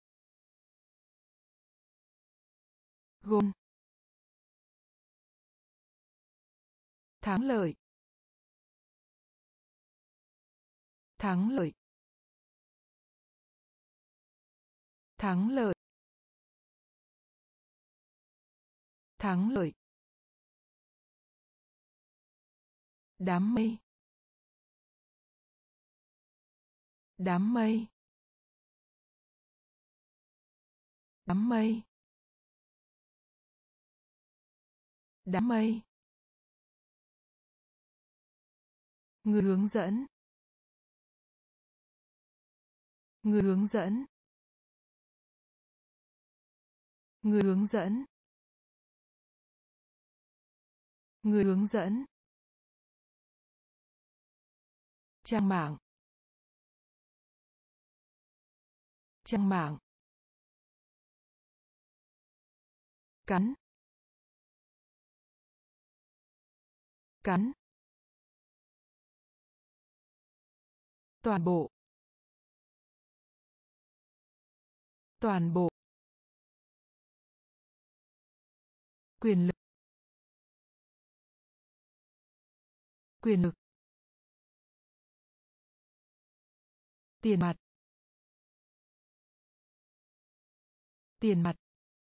gôn, thắng lợi, thắng lợi, thắng lợi, thắng lợi, đám mây, đám mây, đám mây, đám mây, người hướng dẫn, người hướng dẫn, người hướng dẫn, người hướng dẫn, trang mạng, trang mạng, cắn, cắn, toàn bộ, toàn bộ, quyền lực, quyền lực, tiền mặt, tiền mặt,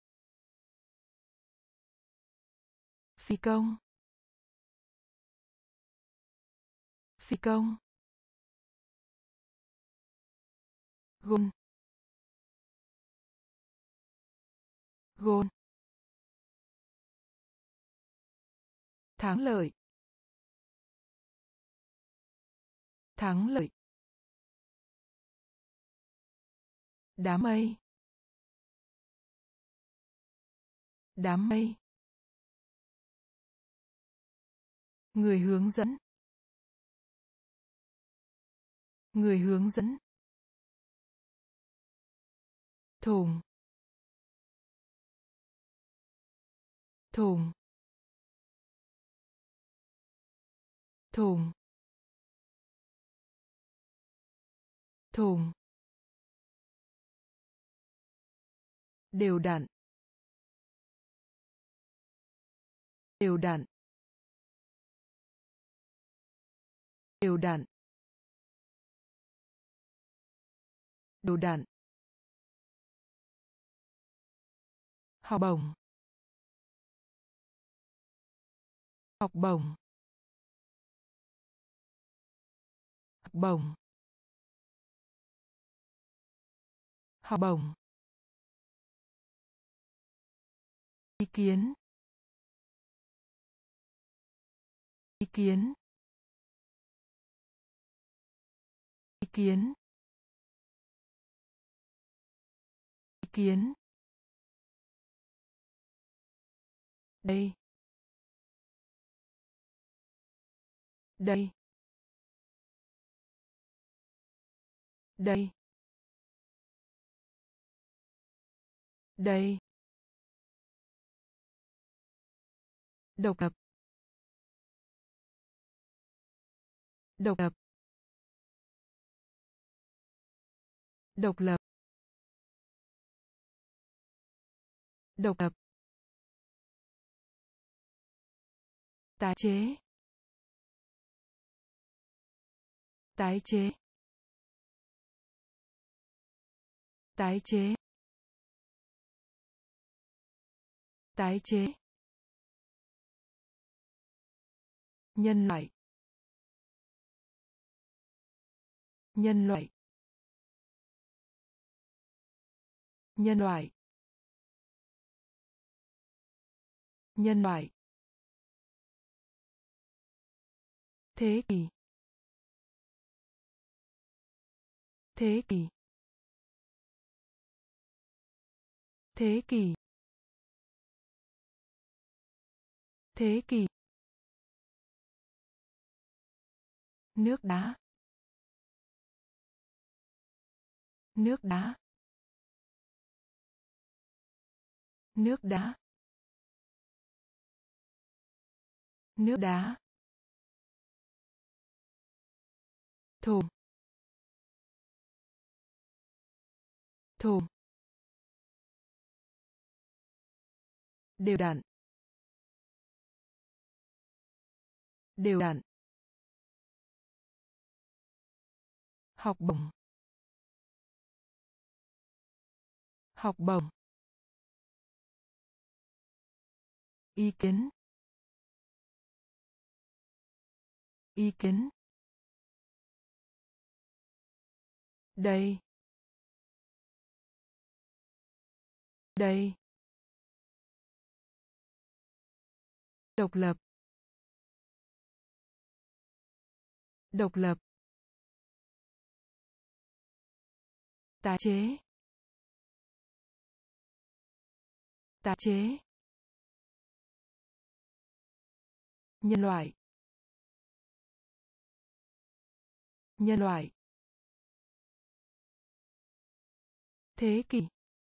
phi công, phi công, gôn, gôn, thắng lợi, thắng lợi, đám mây, đám mây, người hướng dẫn, người hướng dẫn, thùng, thùng thùng thùng đều đặn đều đặn đều đặn đều đặn học bổng học bổng học bổng học bổng ý kiến ý kiến ý kiến ý kiến đây đây đây đây độc lập độc lập độc lập độc lập tái chế tái chế tái chế tái chế nhân loại nhân loại nhân loại nhân loại thế kỷ thế kỷ thế kỷ thế kỷ nước đá nước đá nước đá nước đá thùng thùng đều đặn đều đặn học bổng học bổng ý kiến ý kiến đây đây độc lập độc lập tái chế tái chế nhân loại nhân loại thế kỷ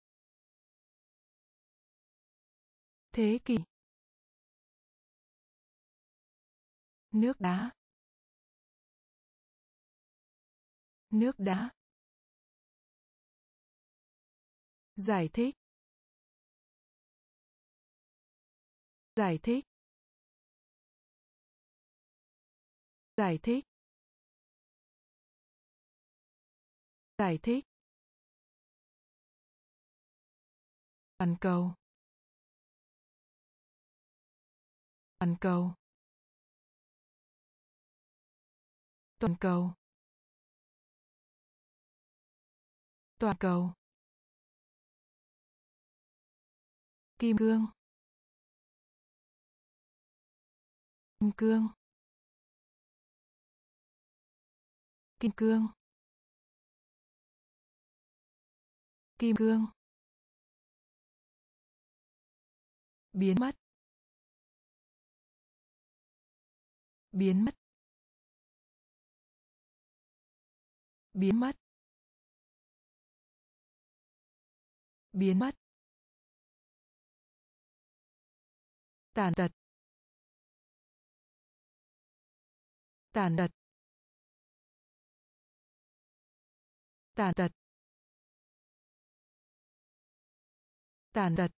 thế kỷ nước đá nước đá giải thích giải thích giải thích giải thích toàn cầu toàn cầu toàn cầu toàn cầu kim cương kim cương kim cương kim cương biến mất biến mất biến mất biến mất tàn tật, tàn tật, tàn tật, tàn tật,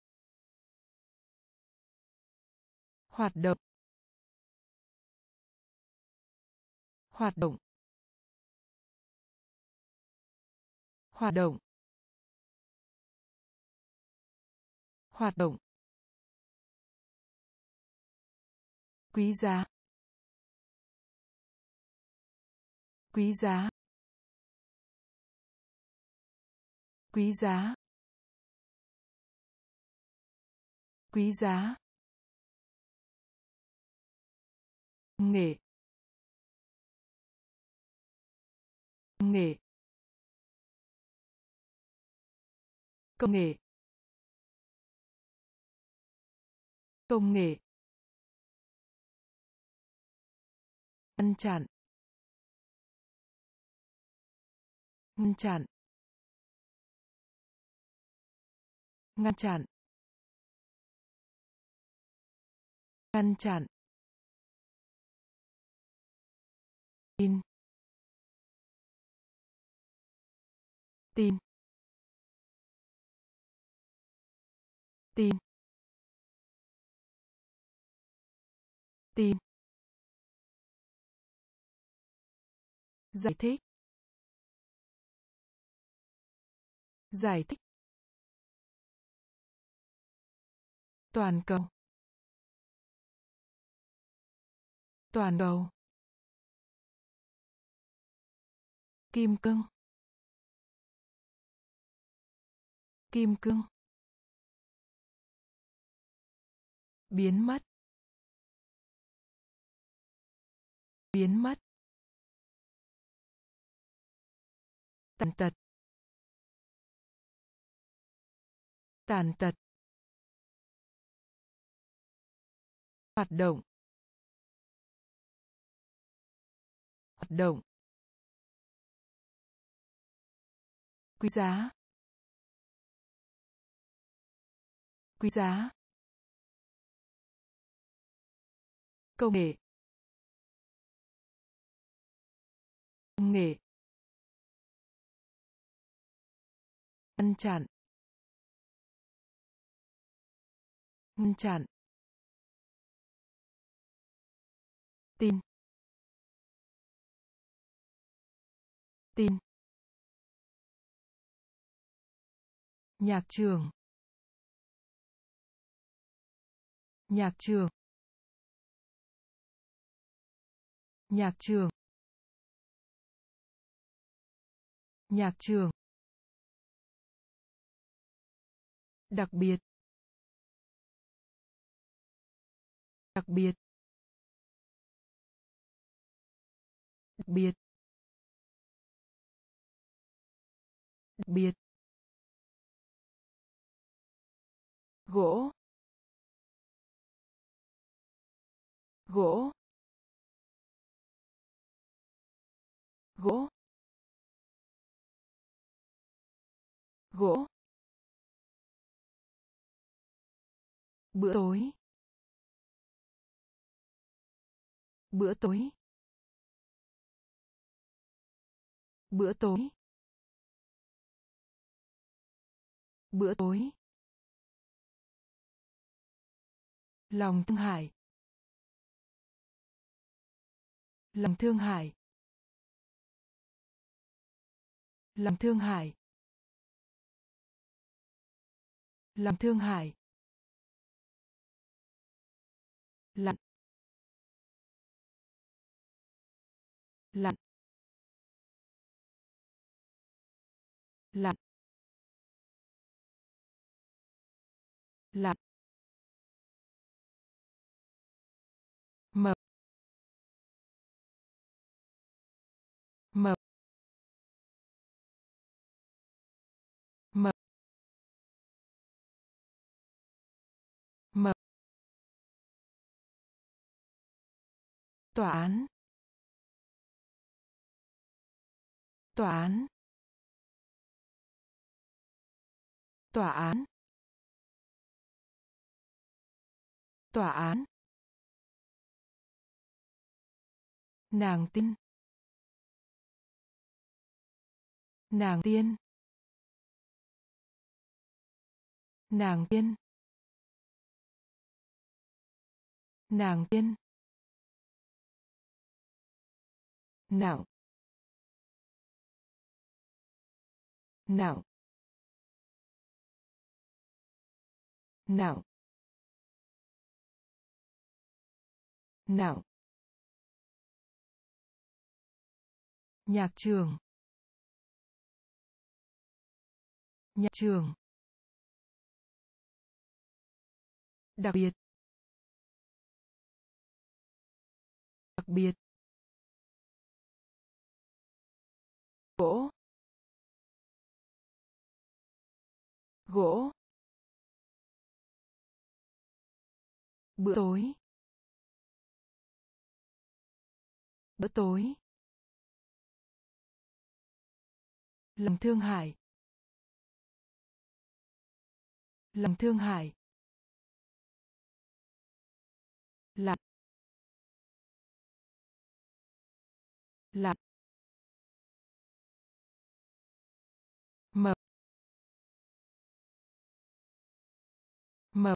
hoạt động, hoạt động, hoạt động, hoạt động, quý giá, quý giá, quý giá, quý giá, nghệ, nghệ, công nghệ, công nghệ, ngăn chặn, ngăn chặn, ngăn chặn, ngăn chặn, tin, tin, tin, tin, giải thích, giải thích, toàn cầu, toàn cầu, kim cương, kim cương, biến mất, biến mất, tàn tật, tàn tật, hoạt động, hoạt động, quý giá, quý giá, công nghệ, công nghệ, ngăn chặn, ngăn chặn, tin, tin, nhạc trường, nhạc trường, nhạc trường, nhạc trường, đặc biệt, đặc biệt, đặc biệt, đặc biệt, gỗ, gỗ, gỗ, gỗ, bữa tối, bữa tối, bữa tối, bữa tối, lòng thương hại, lòng thương hại, lòng thương hại, lòng thương hại, lặn, lặn, lặn, lặn, mập, mập, mập, mập, tòa án, tòa án, tòa án, Tòa án. Nàng tiên. Nàng tiên. Nàng tiên. Nàng tiên. Nặng. Nặng. Nặng. Nặng. Nhạc trường. Nhạc trường. Đặc biệt. Đặc biệt. Gỗ. Gỗ. Bữa tối. Bữa tối. Lòng thương hại. Lòng thương hại. Lặn. Lặn. Mập. Mập.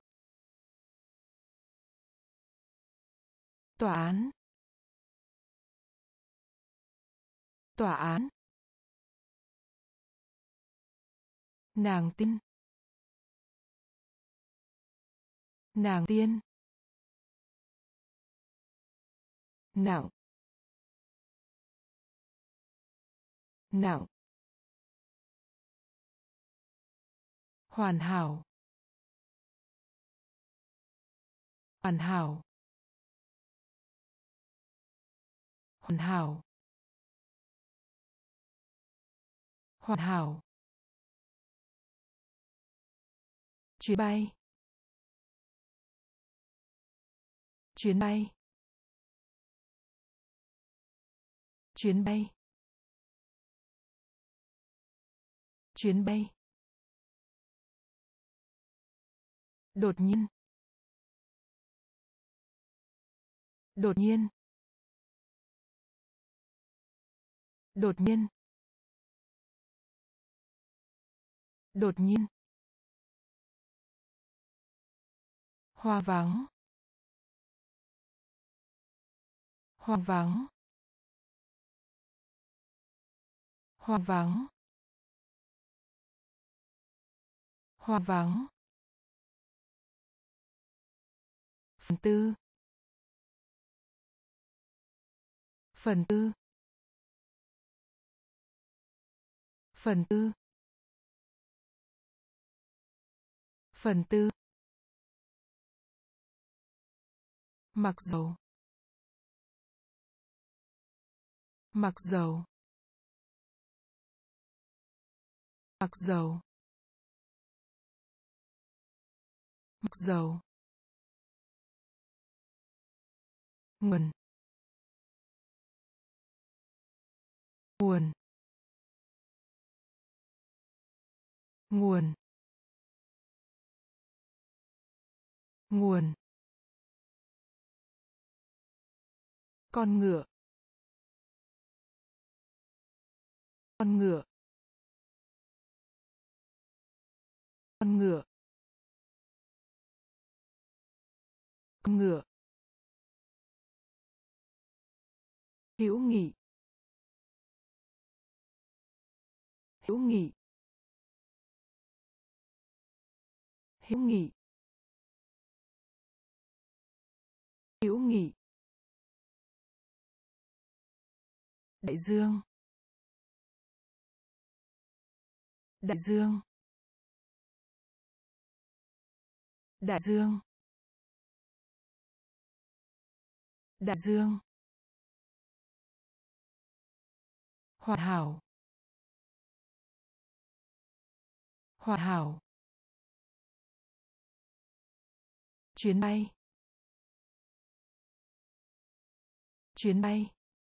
Tòa án. Tòa án. Nàng tiên. Nàng tiên. Nặng. Nặng. Hoàn hảo. Hoàn hảo. Hoàn hảo. Hoàn hảo. Chuyến bay. Chuyến bay. Chuyến bay. Chuyến bay. Đột nhiên. Đột nhiên. Đột nhiên. Đột nhiên. Hoa vắng. Hoa vắng. Hoa vắng. Hoa vắng. Phần tư. Phần tư. Phần tư. Phần tư. Mặc dầu. Mặc dầu. Mặc dầu. Mặc dầu. Nguồn. Nguồn. Nguồn. Nguồn. Con ngựa. Con ngựa. Con ngựa. Con ngựa. Hữu nghị. Hữu nghị. Hữu nghị. Hữu nghị. Đại dương. Đại dương. Đại dương. Đại dương. Hoàn hảo. Hoàn hảo. Chuyến bay. Chuyến bay.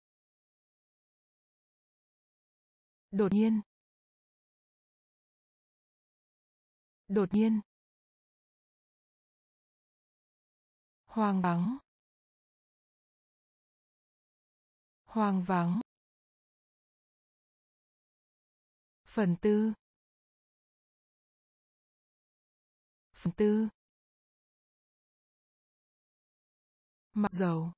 Đột nhiên. Đột nhiên. Hoang vắng. Hoang vắng. Phần tư. Phần tư. Mặc dầu.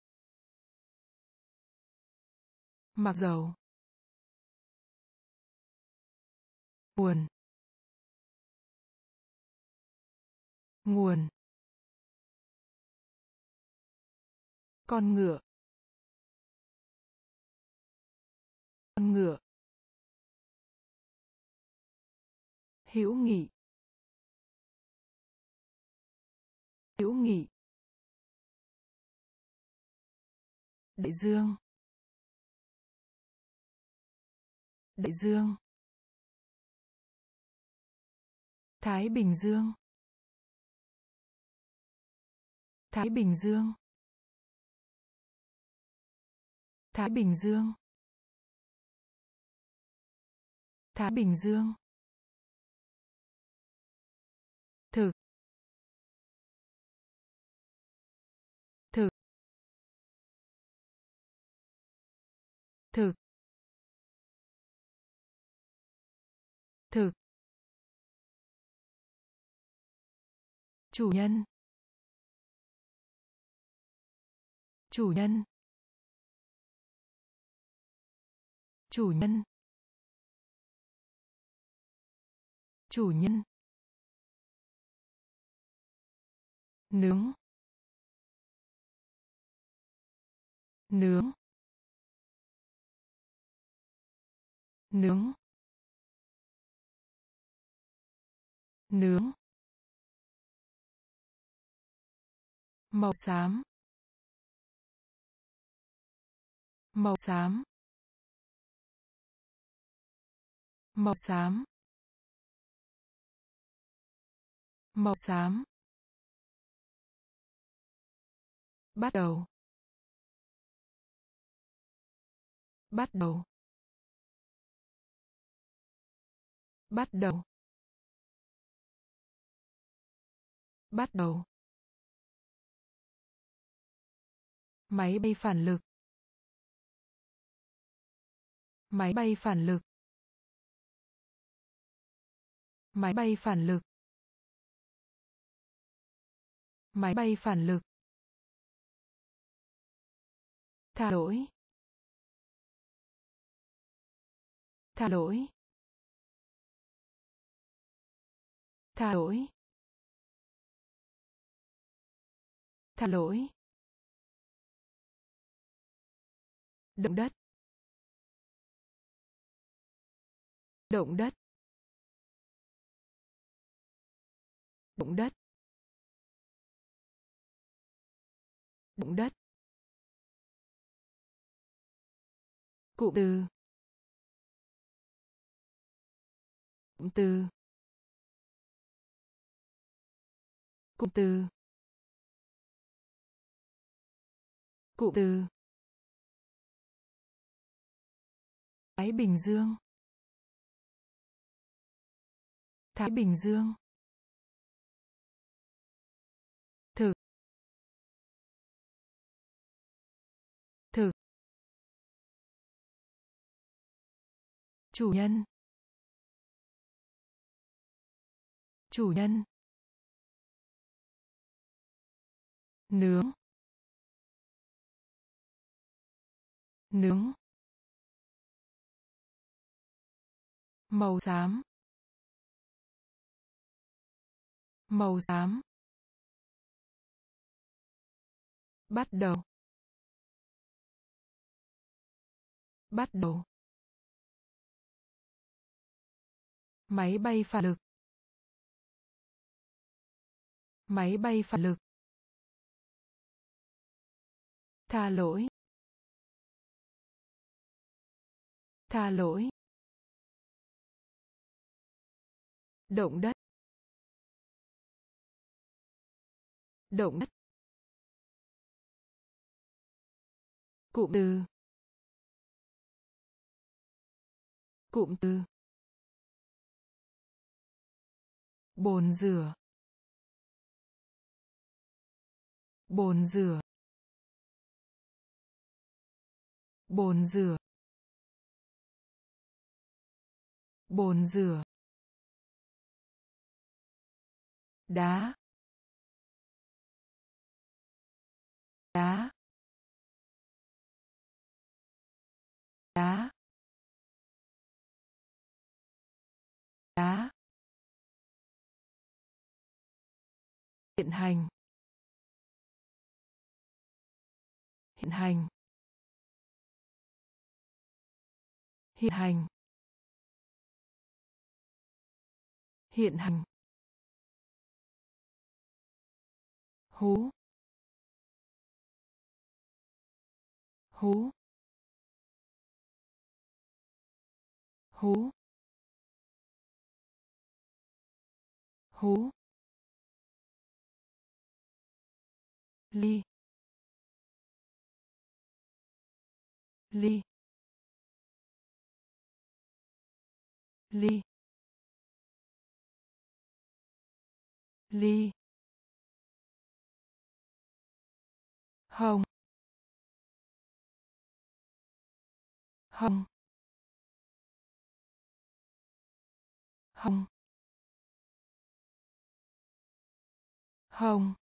Mặc dầu. Nguồn. Nguồn. Con ngựa. Con ngựa. Hữu nghị. Hữu nghị. Đại dương. Đại dương. Thái Bình Dương. Thái Bình Dương. Thái Bình Dương. Thái Bình Dương. Thực. Thực. Thực. Thực. Chủ nhân. Chủ nhân. Chủ nhân. Chủ nhân. Nướng. Nướng. Nướng. Nướng. Màu xám. Màu xám. Màu xám. Màu xám. Bắt đầu. Bắt đầu. Bắt đầu. Bắt đầu. Máy bay phản lực. Máy bay phản lực. Máy bay phản lực. Máy bay phản lực. Thả lỗi. Thả lỗi. Thả lỗi. Thả lỗi. Động đất. Động đất. Động đất. Động đất. Cụm từ. Cụm từ. Cụm từ. Cụm từ. Thái Bình Dương. Thái Bình Dương. Thực. Thực. Chủ nhân. Chủ nhân. Nướng. Nướng. Màu xám. Màu xám. Bắt đầu. Bắt đầu. Máy bay phản lực. Máy bay phản lực. Tha lỗi. Tha lỗi. Động đất. Động đất. Cụm từ. Cụm từ. Bồn rửa. bồn rửa, bồn rửa, bồn rửa, đá, đá, đá, đá, hiện hành, hiện hành, hiện hành, hiện hành, hú, hú, hú, hú, ly, ly, ly, ly, hồng, hồng, hồng, hồng,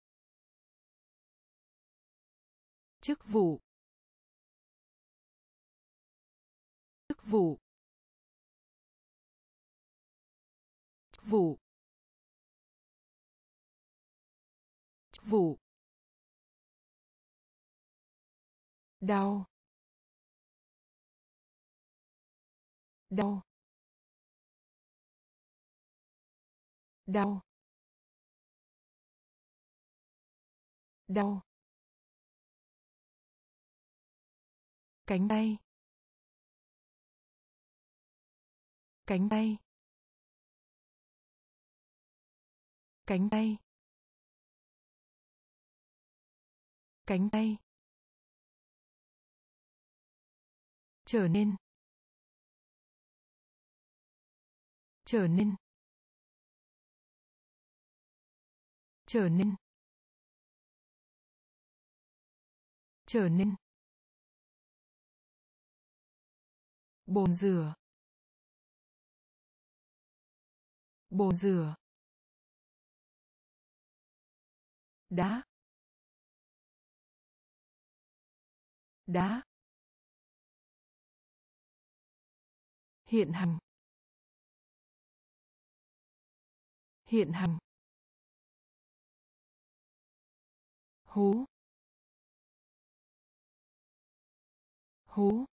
chức vụ, chức vụ, chức vụ, chức vụ, đau, đau, đau, đau, cánh tay, cánh tay, cánh tay, cánh tay, trở nên, trở nên, trở nên, trở nên, bồn rửa, bồn rửa, đá, đá, hiện hành, hiện hành, hú, hú,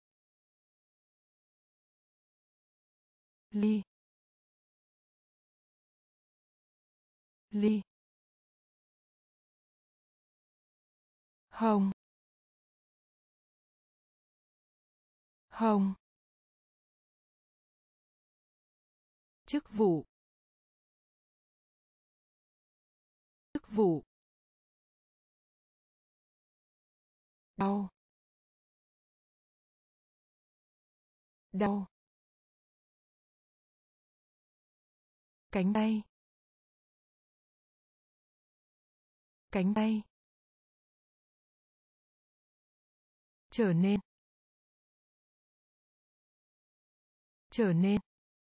ly, ly, hồng, hồng, chức vụ, chức vụ, đau, đau, cánh tay, cánh tay, trở nên, trở nên,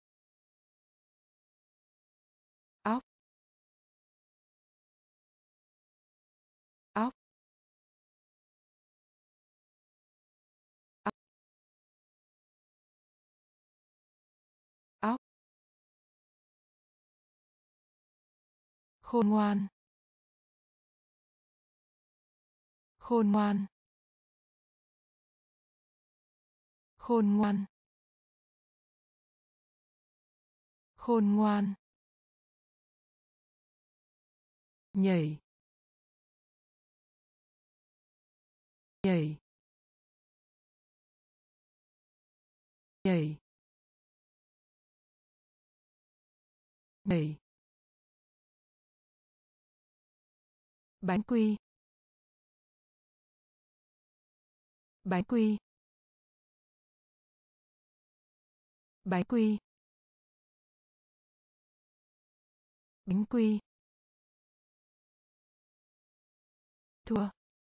óc, óc, óc, óc, khôn ngoan, khôn ngoan, khôn ngoan, khôn ngoan, nhảy, nhảy, nhảy, nhảy, bánh quy, bánh quy, bánh quy, bánh quy, thua,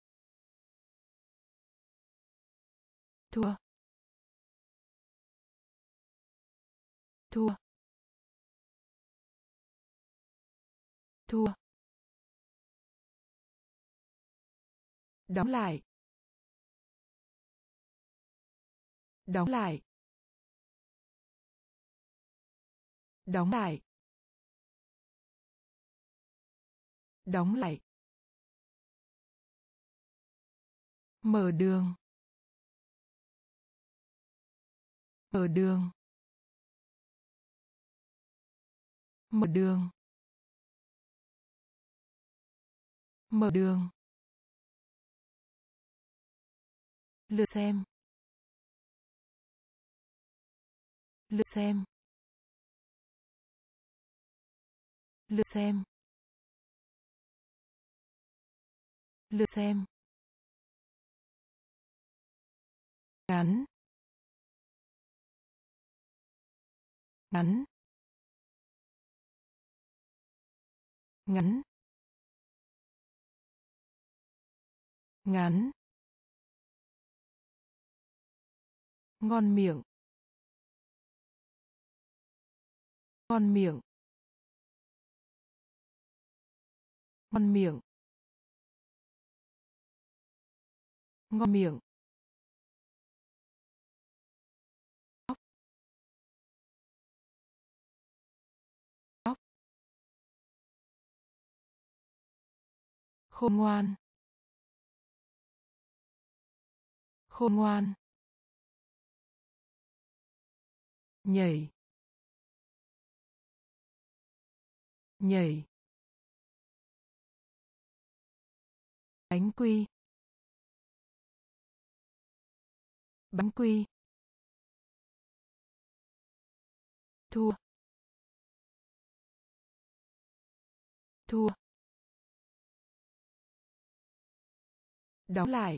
thua, thua, thua, đóng lại, đóng lại, đóng lại, đóng lại, mở đường, mở đường, mở đường, mở đường, lượt xem, lượt xem, lượt xem, lượt xem, ngắn, ngắn, ngắn, ngắn, ngon miệng, ngon miệng, ngon miệng, ngon miệng, óc, óc, khôn ngoan, khôn ngoan, nhảy, nhảy, bánh quy, bánh quy, thua, thua, đóng lại,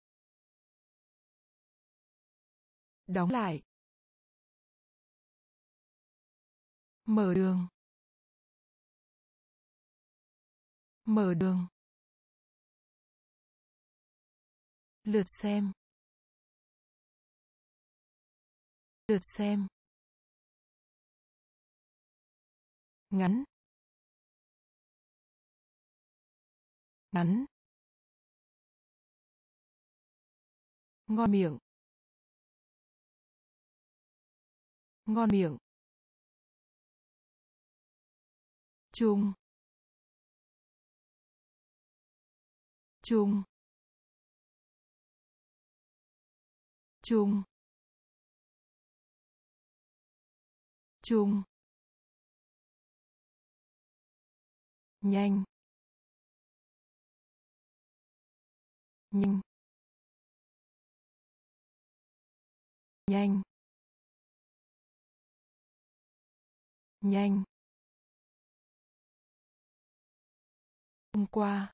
đóng lại, mở đường, mở đường, lượt xem, lượt xem, ngắn, ngắn, ngon miệng, ngon miệng, chung, chung, chung, chung, nhanh, nhanh, nhanh, nhanh, thông qua,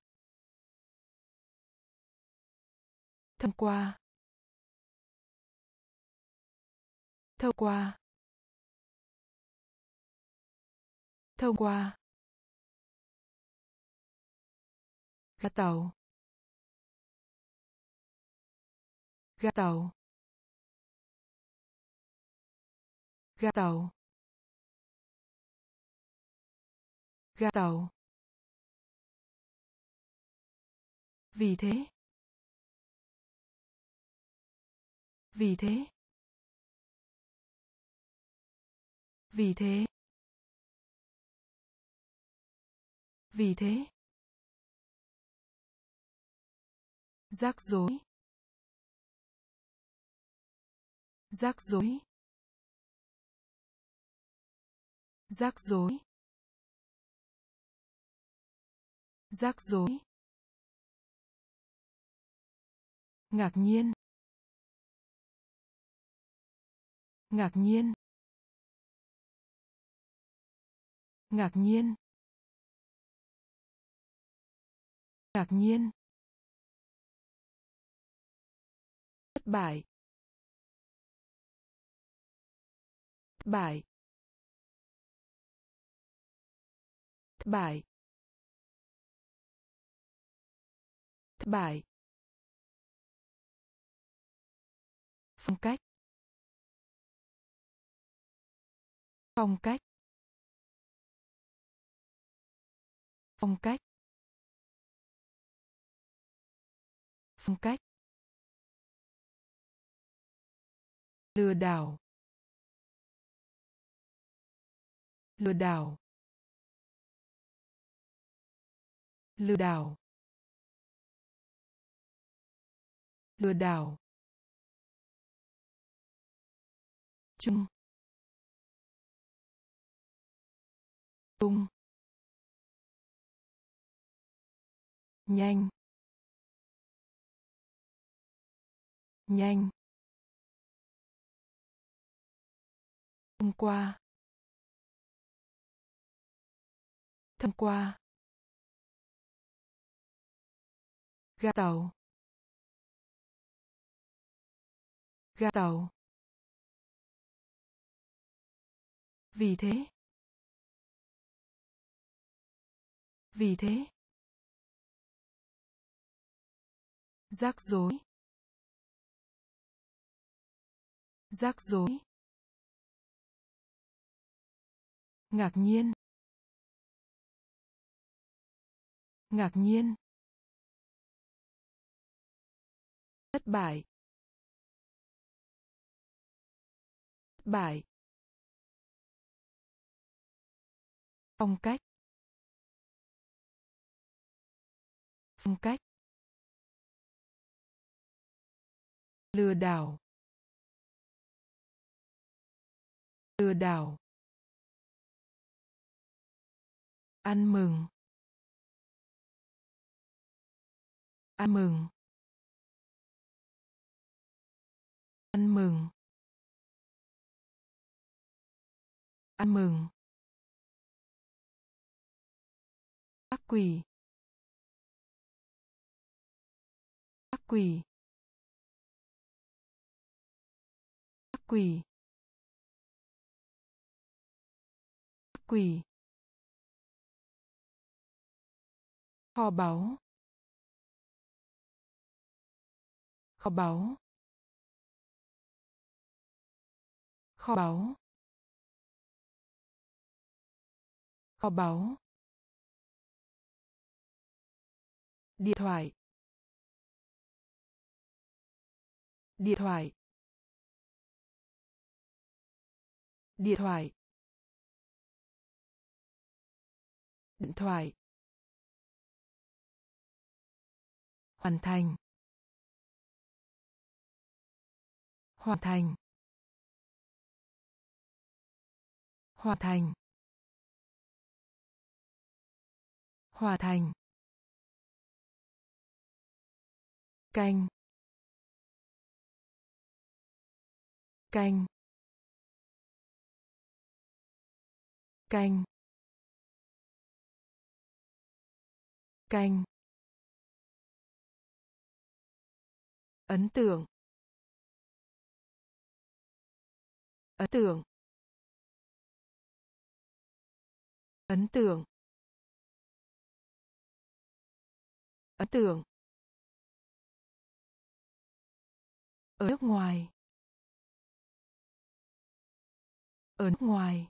thông qua, thông qua, thông qua, ga tàu, ga tàu, ga tàu, ga tàu, vì thế, vì thế, vì thế, vì thế, rắc rối, rắc rối, rắc rối, rắc rối, ngạc nhiên, ngạc nhiên, ngạc nhiên, ngạc nhiên, thất bại, thất bại, thất bại, Thất bại. Phong cách. Phong cách. Phong cách. Phong cách. Lừa đảo. Lừa đảo. Lừa đảo. Lừa đảo. Chung. Tung. Nhanh. Nhanh. Thông qua. Thông qua. Ga tàu. Ga tàu. Vì thế. Vì thế. Rắc rối. Rắc rối. Ngạc nhiên. Ngạc nhiên. Thất bại. Thất bại. Phong cách. Phong cách. Lừa đảo. Lừa đảo. Ăn mừng. Ăn mừng. Ăn mừng. Ăn mừng. Ác quỷ. Ác quỷ. Ác quỷ. Ác quỷ. Kho báu. Kho báu. Kho báu. Kho báu. Điện thoại. Điện thoại. Điện thoại. Điện thoại. Hoàn thành. Hoàn thành. Hoàn thành. Hoàn thành. Canh. Canh. Canh. Canh. Ấn tượng. Ấn tượng. Ấn tượng. Ấn tượng. Ở nước ngoài. Ở nước ngoài.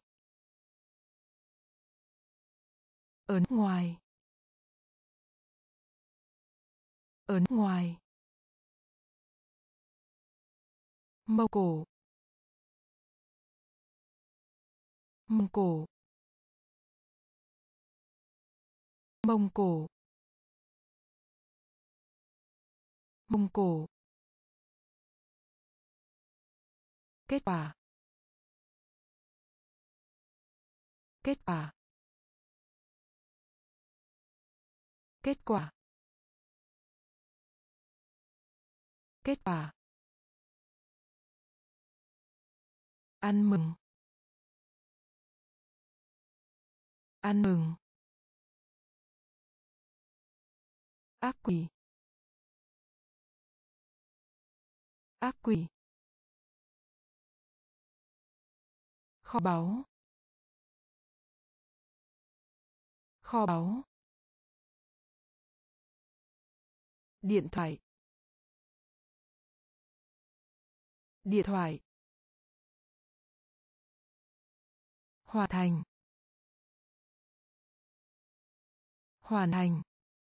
Ở nước ngoài. Ở nước ngoài. Mông Cổ. Mông Cổ. Mông Cổ. Mông Cổ. Kết quả. Kết quả. Kết quả. Kết quả. Ăn mừng. Ăn mừng. Ác quỷ. Ác quỷ. Kho báu. Kho báu. Điện thoại. Điện thoại. Hoàn thành. Hoàn thành.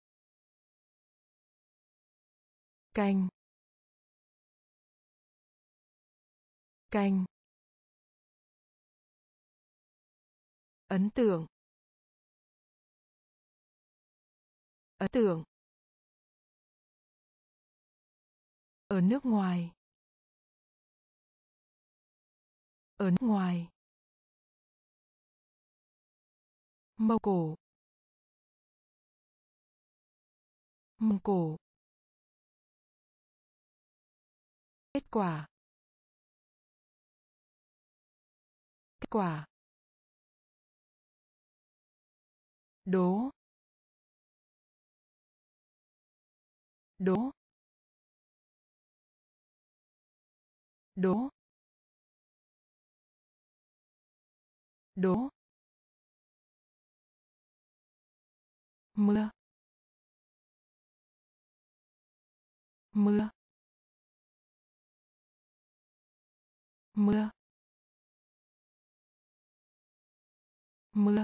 Canh. Canh. Ấn tượng. Ấn tượng. Ở nước ngoài. Ở nước ngoài. Mông Cổ. Mông Cổ. Kết quả. Kết quả. Đố. Đố. Đố. Đố. Mưa. Mưa. Mưa. Mưa.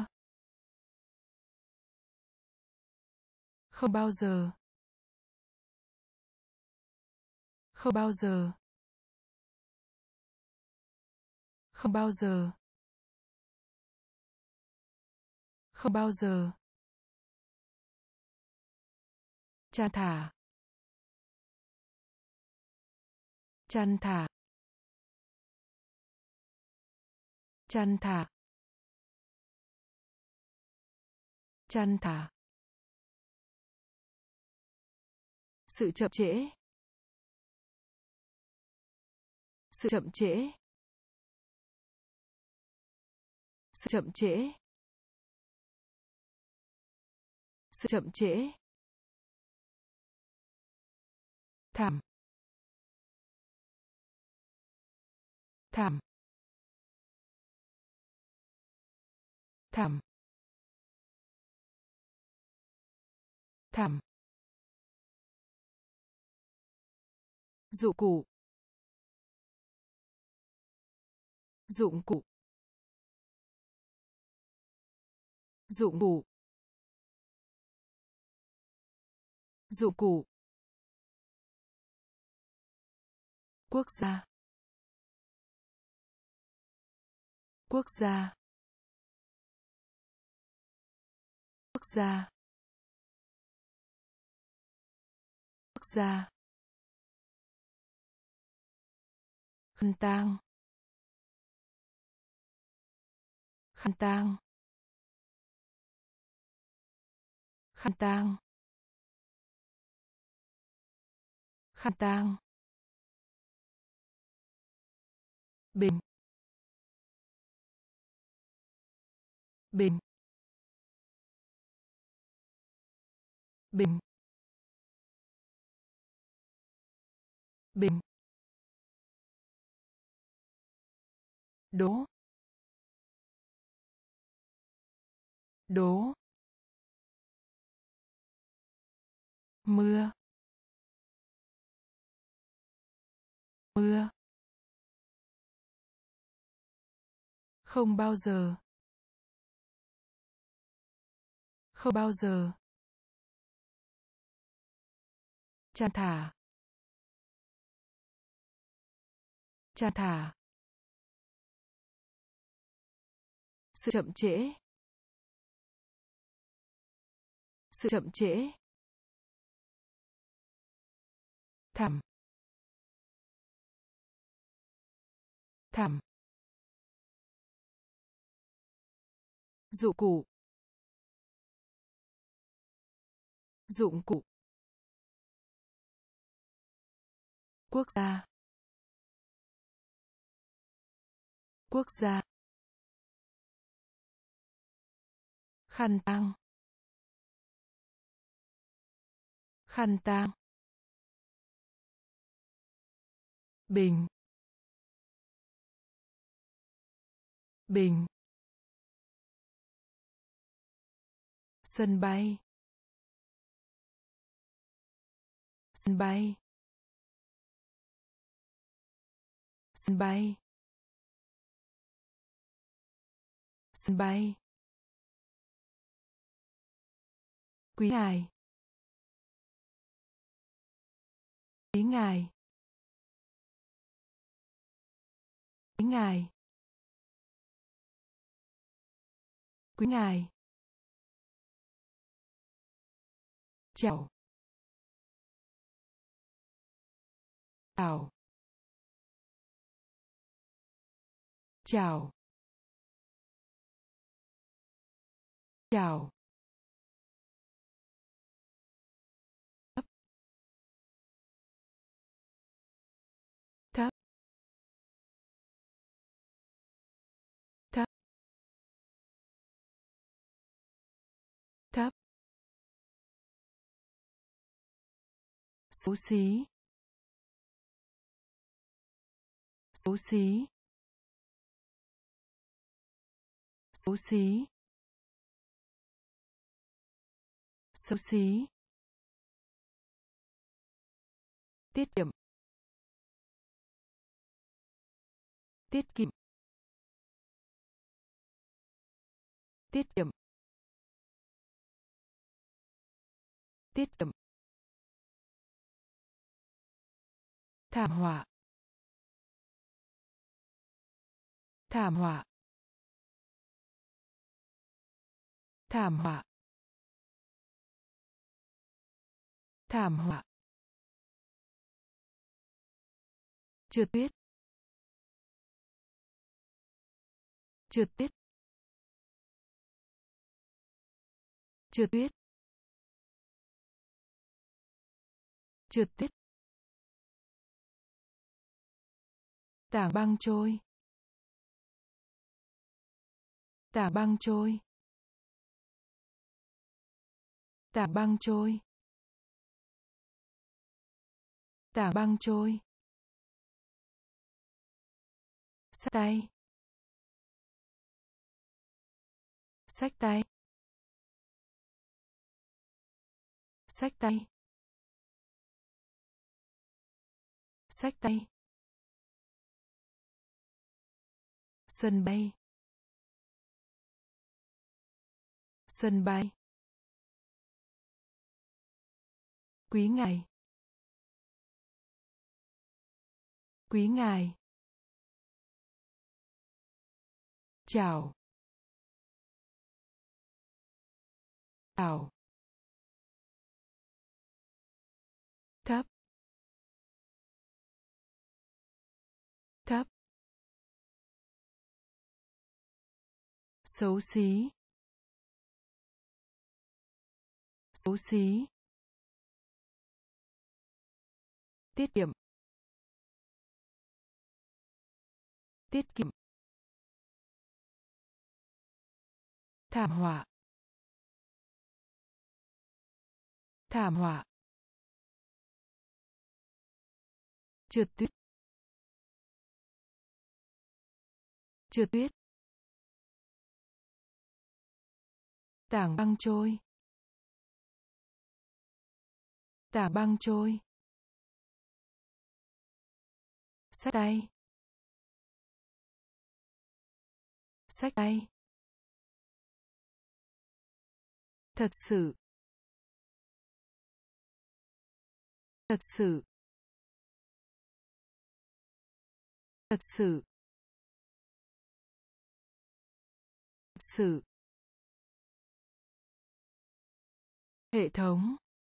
Không bao giờ. Không bao giờ. Không bao giờ. Không bao giờ. Chăn thả. Chăn thả. Chăn thả. Chăn thả. Sự chậm trễ. Sự chậm trễ. Sự chậm trễ. Sự chậm trễ. Thảm. Thảm. Thảm. Thảm. Dụng cụ. Dụng cụ. Dụng cụ. Dụng cụ. Quốc gia. Quốc gia. Quốc gia. Quốc gia. Khăn tang. Khăn tang. Khăn tang. Khăn tang. Bình. Bình. Bình. Bình. Đố. Đố. Mưa. Mưa. Không bao giờ. Không bao giờ. Chăn thả. Chăn thả. Sự chậm trễ. Sự chậm trễ. Thảm. Thảm. Dụng cụ. Dụng cụ. Quốc gia. Quốc gia. Khăn tang. Khăn tang. Bình. Bình. Sân bay. sân bay, sân bay, sân bay, quý ngài, quý ngài, quý ngài, quý ngài, chào, chào, chào, chào, thấp, thấp, thấp, thấp, xấu xí, xấu xí, xấu xí, xấu xí, tiết kiệm, tiết kiệm, tiết kiệm, tiết kiệm, thảm họa, thảm họa, thảm họa, thảm họa, trượt tuyết, trượt tuyết, trượt tuyết, trượt tuyết, tảng băng trôi, tảng băng trôi, tảng băng trôi, tảng băng trôi, xách tay, xách tay, xách tay, xách tay, sân bay, sân bay, quý ngài, quý ngài, chào, chào, thấp, thấp, xấu xí, xấu xí, tiết kiệm, tiết kiệm, thảm họa, thảm họa, trượt tuyết, trượt tuyết, tảng băng trôi, tảng băng trôi, xách tay, xách tay, thật sự, thật sự, thật sự, thật sự, hệ thống,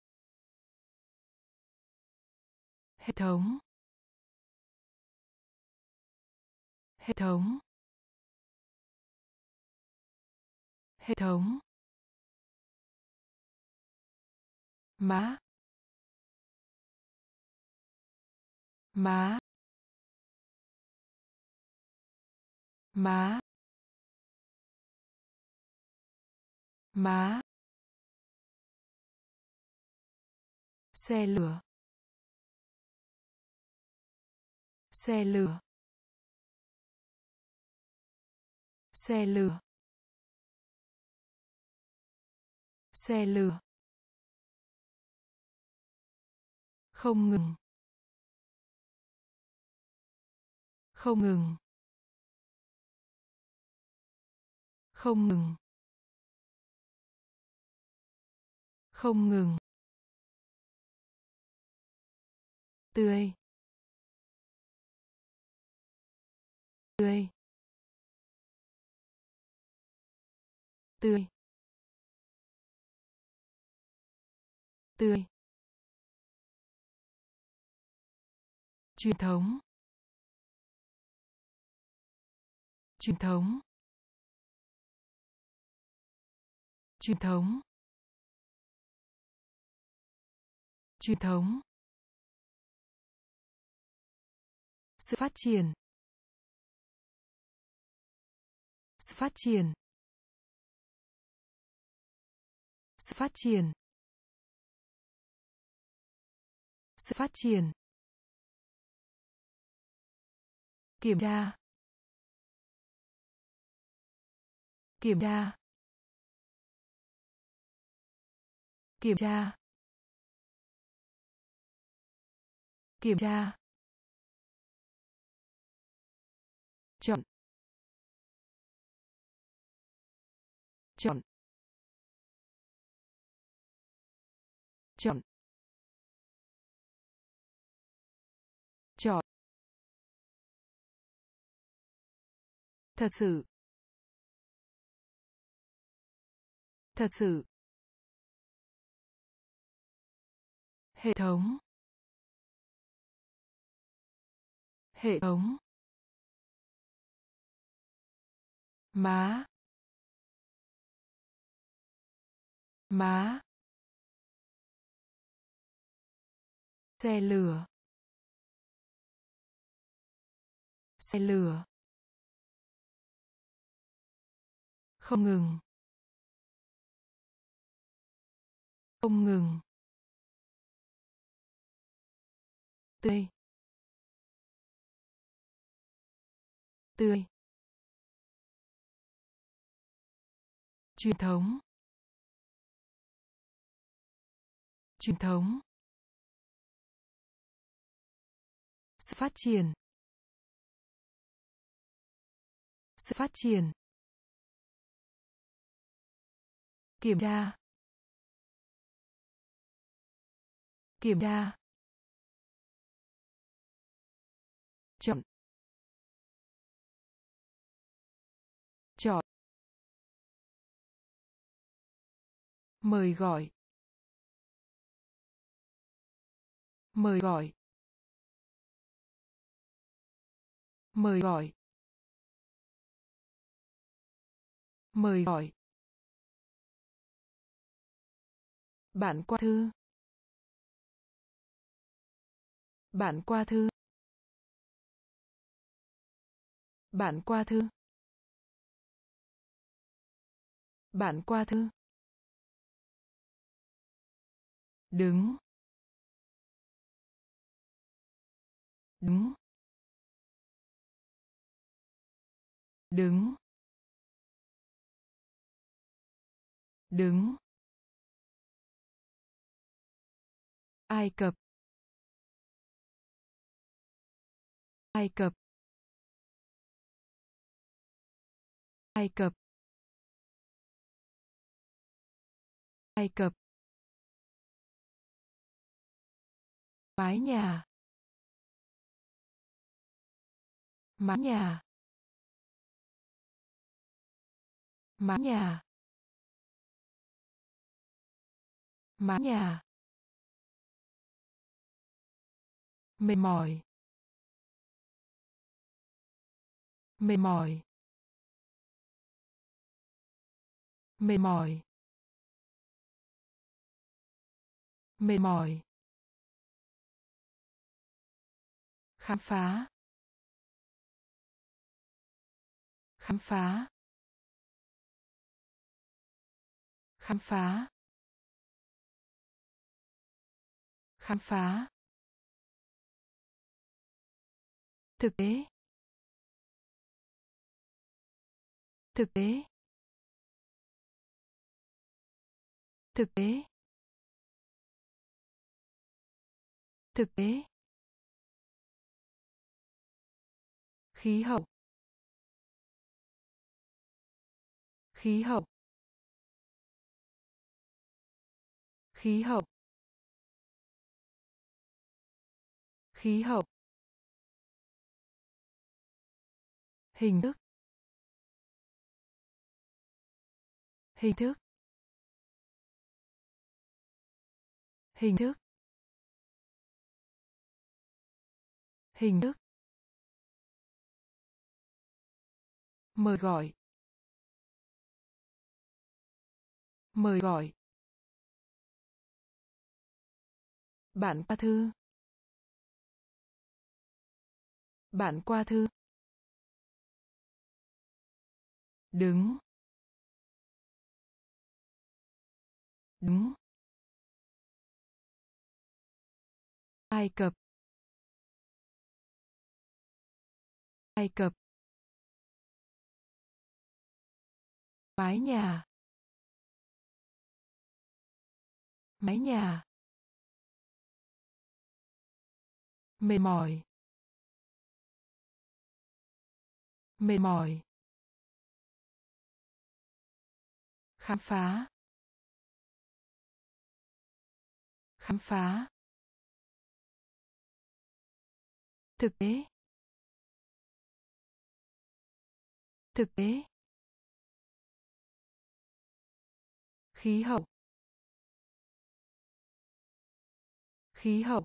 hệ thống, hệ thống, hệ thống, má, má, má, má, xe lửa, xe lửa, xe lửa, xe lửa, Không ngừng. Không ngừng. Không ngừng. Không ngừng. Tươi. Tươi. Tươi. Tươi. Truyền thống. Truyền thống. Truyền thống. Truyền thống. Sự phát triển. Sự phát triển. Sự phát triển. Sự phát triển. Kiểm tra. Kiểm tra. Kiểm tra. Kiểm tra. Chọn. Chọn. Chọn. Chọn. Thật sự. Thật sự. Hệ thống. Hệ thống. Má. Má. Xe lửa. Xe lửa. Không ngừng. Không ngừng. Tươi. Tươi. Truyền thống. Truyền thống. Sự phát triển. Sự phát triển. Kiểm tra. Kiểm tra. Chọn. Chọn. Mời gọi. Mời gọi. Mời gọi. Mời gọi. Bạn qua thư. Bạn qua thư. Bạn qua thư. Bạn qua thư. Đứng. Đứng. Đứng. Đứng. Ai Cập. Ai Cập. Ai Cập. Ai Cập. Mái nhà. Mái nhà. Mái nhà. Mái nhà. Mệt mỏi. Mệt mỏi. Mệt mỏi. Mệt mỏi. Khám phá. Khám phá. Khám phá. Khám phá. Thực tế. Thực tế. Thực tế. thực tế, khí hậu, khí hậu, khí hậu, khí hậu, hình thức, hình thức, hình thức, hình thức, mời gọi, mời gọi, bạn qua thư, bạn qua thư, đứng, đứng, Ai Cập, Ai Cập, mái nhà, mái nhà, mệt mỏi, mệt mỏi, khám phá, khám phá, thực tế, thực tế, khí hậu, khí hậu,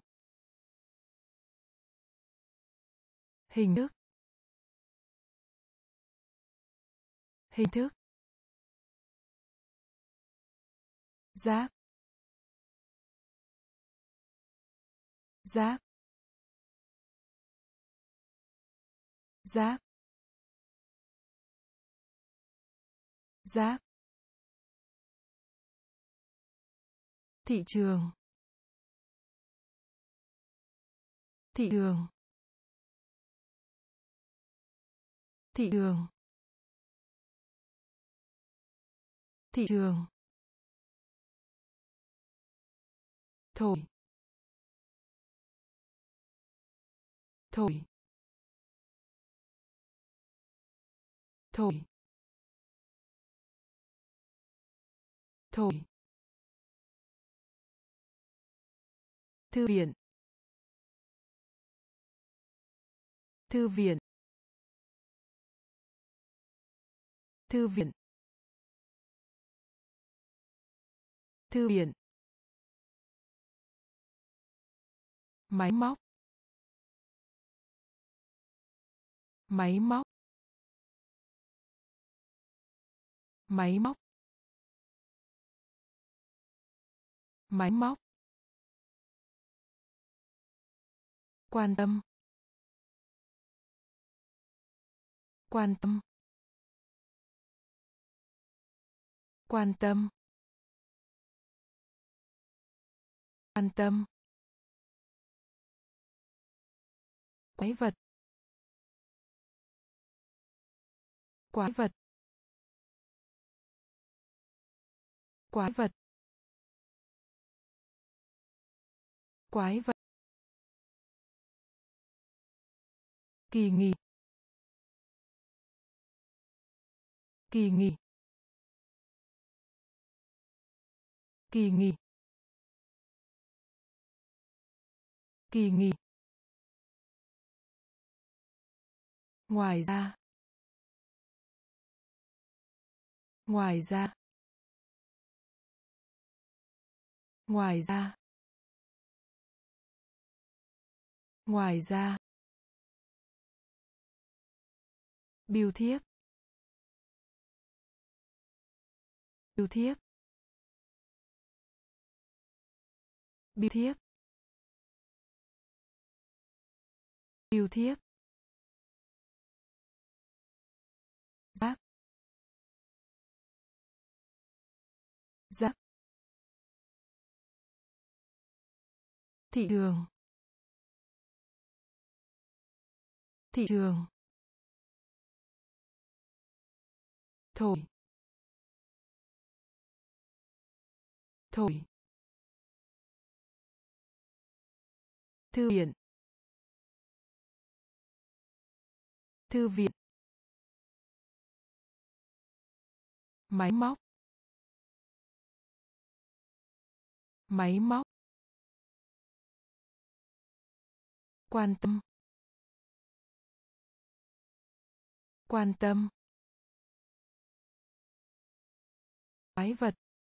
hình thức, hình thức, giáp, giáp, giáp, giáp, thị trường, thị trường, thị trường, thị trường, thổi, thổi, thổi, thổi, thư viện, thư viện, thư viện, thư viện, máy móc, máy móc, máy móc, máy móc, quan tâm, quan tâm, quan tâm, quan tâm, quái vật, quái vật, quái vật, quái vật, kỳ nghỉ, kỳ nghỉ, kỳ nghỉ, kỳ nghỉ, ngoài ra, ngoài ra, ngoài ra, ngoài ra, bưu thiếp, bưu thiếp, bưu thiếp, bưu thiếp, giáp, giáp, thị trường, thị trường, thổi, thổi, Thư viện. Thư viện. Máy móc. Máy móc. Quan tâm. Quan tâm. Quái vật.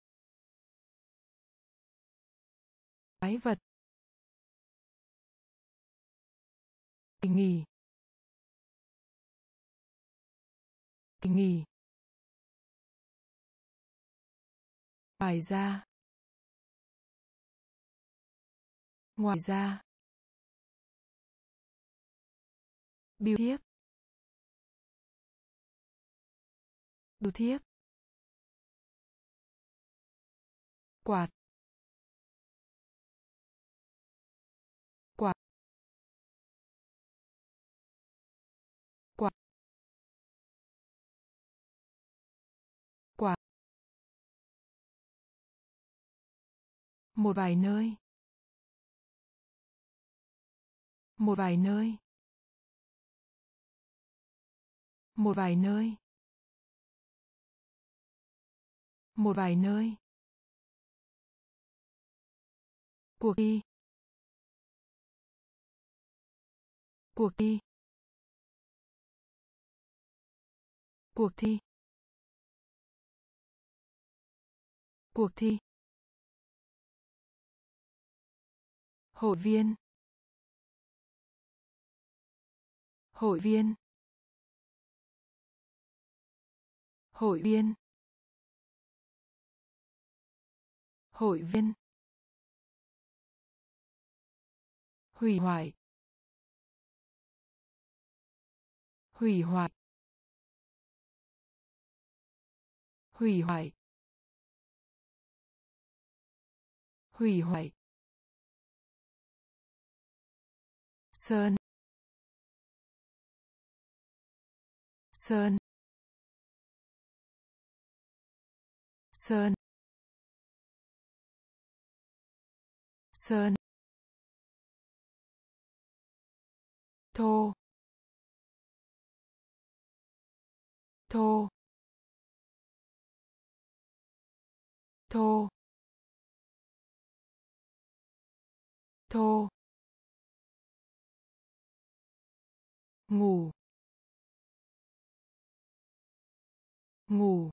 Quái vật. Kỳ nghỉ. Kỳ nghỉ. Ngoài ra. Ngoài ra. Bưu thiếp. Bưu thiếp. Quạt. Quạt. Quạt. Quạt. Một vài nơi. Một vài nơi. Một vài nơi. Một vài nơi. Cuộc thi. Cuộc thi. Cuộc thi. Cuộc thi. Hội viên. Hội viên. Hội viên. Hội viên. Hủy hoại. Hủy hoại. Hủy hoại. Hủy hoại. Sơn. Sơn. Sơn. Sơn. Thô. Thô. Thô. Thô. Ngủ. Ngủ.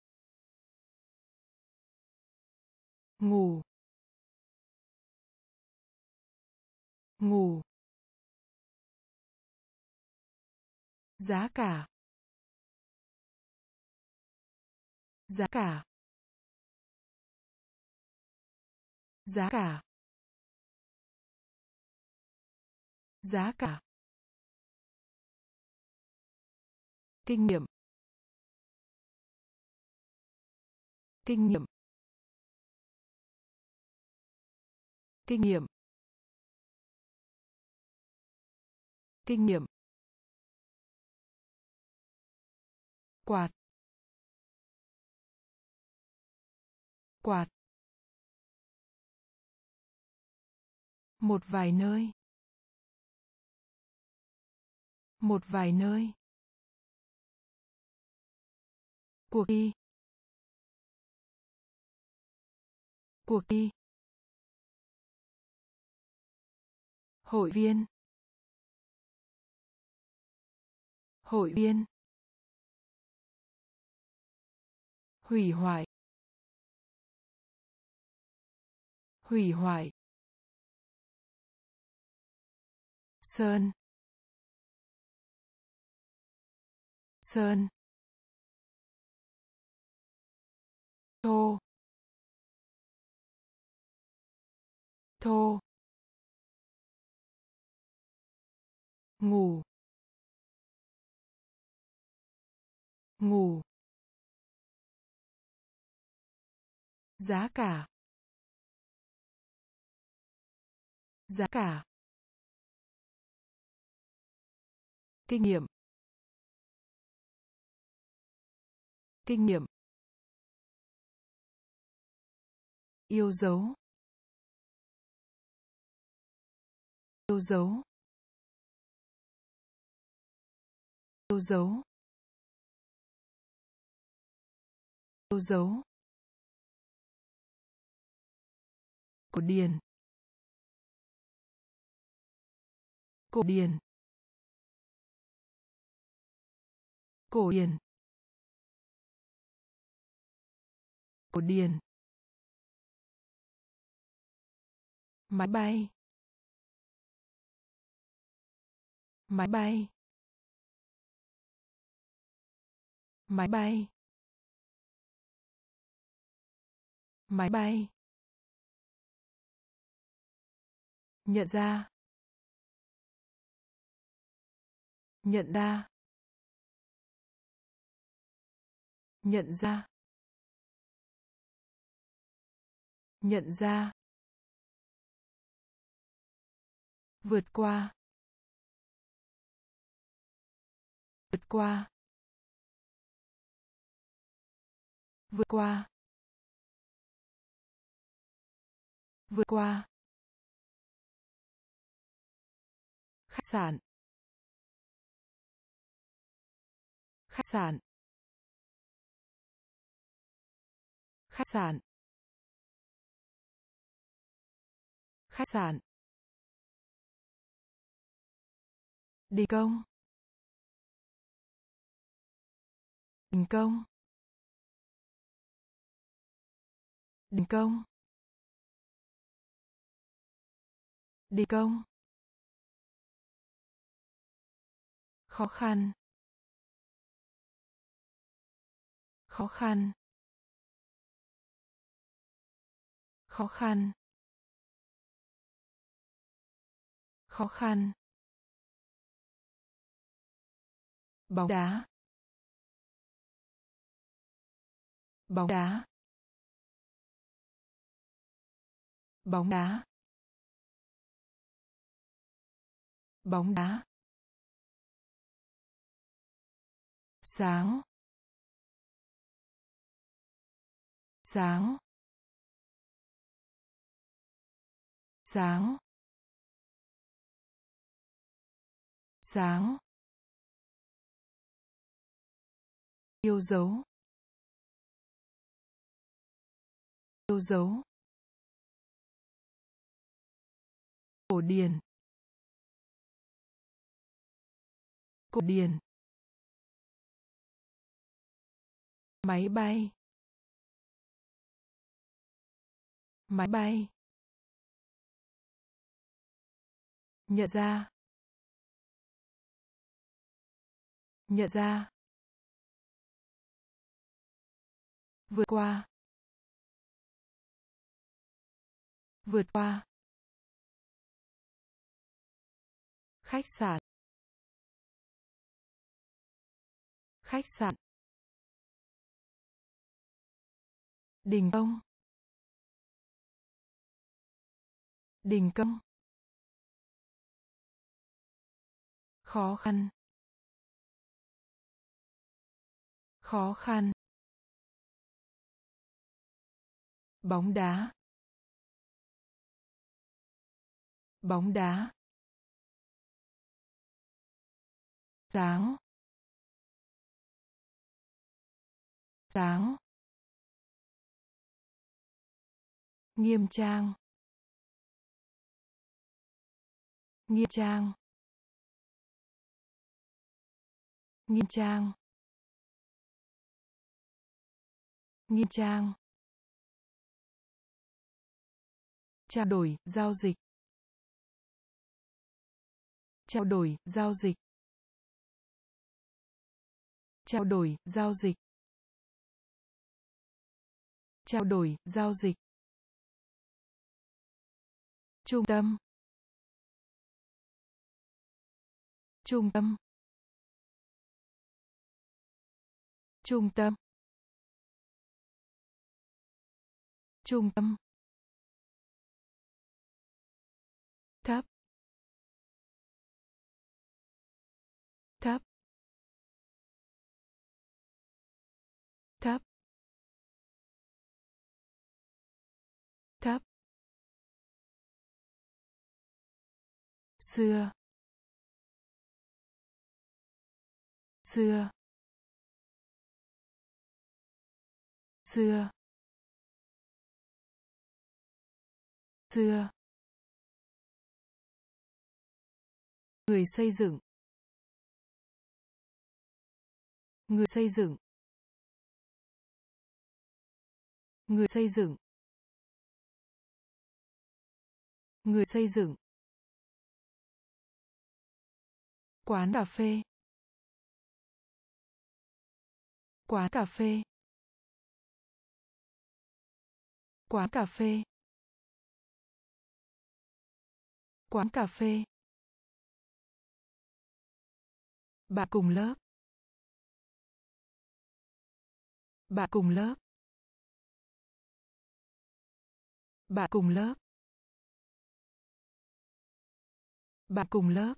Ngủ. Ngủ. Giá cả. Giá cả. Giá cả. Giá cả. Kinh nghiệm. Kinh nghiệm. Kinh nghiệm. Kinh nghiệm. Quạt. Quạt. Một vài nơi. Một vài nơi. Cuộc thi. Cuộc thi. Hội viên. Hội viên. Hủy hoại. Hủy hoại. Sơn. Sơn. Thô. Thô. Ngủ. Ngủ. Giá cả. Giá cả. Kinh nghiệm. Kinh nghiệm. Yêu dấu. Yêu dấu. Yêu dấu. Yêu dấu. Cổ điển. Cổ điển. Cổ điển. Cổ điển. Máy bay. Máy bay. Máy bay. Máy bay. Nhận ra. Nhận ra. Nhận ra. Nhận ra. Vượt qua. Vượt qua. Vượt qua. Vượt qua. Khách sạn. Khách sạn. Khách sạn. Khách sạn. Đình công. Đình công. Đình công. Đình công. Khó khăn. Khó khăn. Khó khăn. Khó khăn. Bóng đá. Bóng đá. Bóng đá. Bóng đá. Sáng. Sáng. Sáng. Sáng. Yêu dấu. Yêu dấu. Cổ điển. Cổ điển. Máy bay. Máy bay. Nhận ra. Nhận ra. Vượt qua. Vượt qua. Khách sạn. Khách sạn. Đình công. Đình công. Khó khăn. Khó khăn. Bóng đá. Bóng đá. Sáng. Sáng. Nghiêm trang. Nghiêm trang. Nghiêm trang. Nghiêm trang. Trao đổi, giao dịch. Trao đổi, giao dịch. Trao đổi, giao dịch. Trao đổi, giao dịch. Trung tâm. Trung tâm. Trung tâm. Trung tâm. Thấp. Thấp. Thấp. Thấp. xưa xưa xưa xưa người xây dựng người xây dựng người xây dựng người xây dựng quán cà phê quán cà phê quán cà phê quán cà phê bạn cùng lớp bạn cùng lớp bạn cùng lớp bạn cùng lớp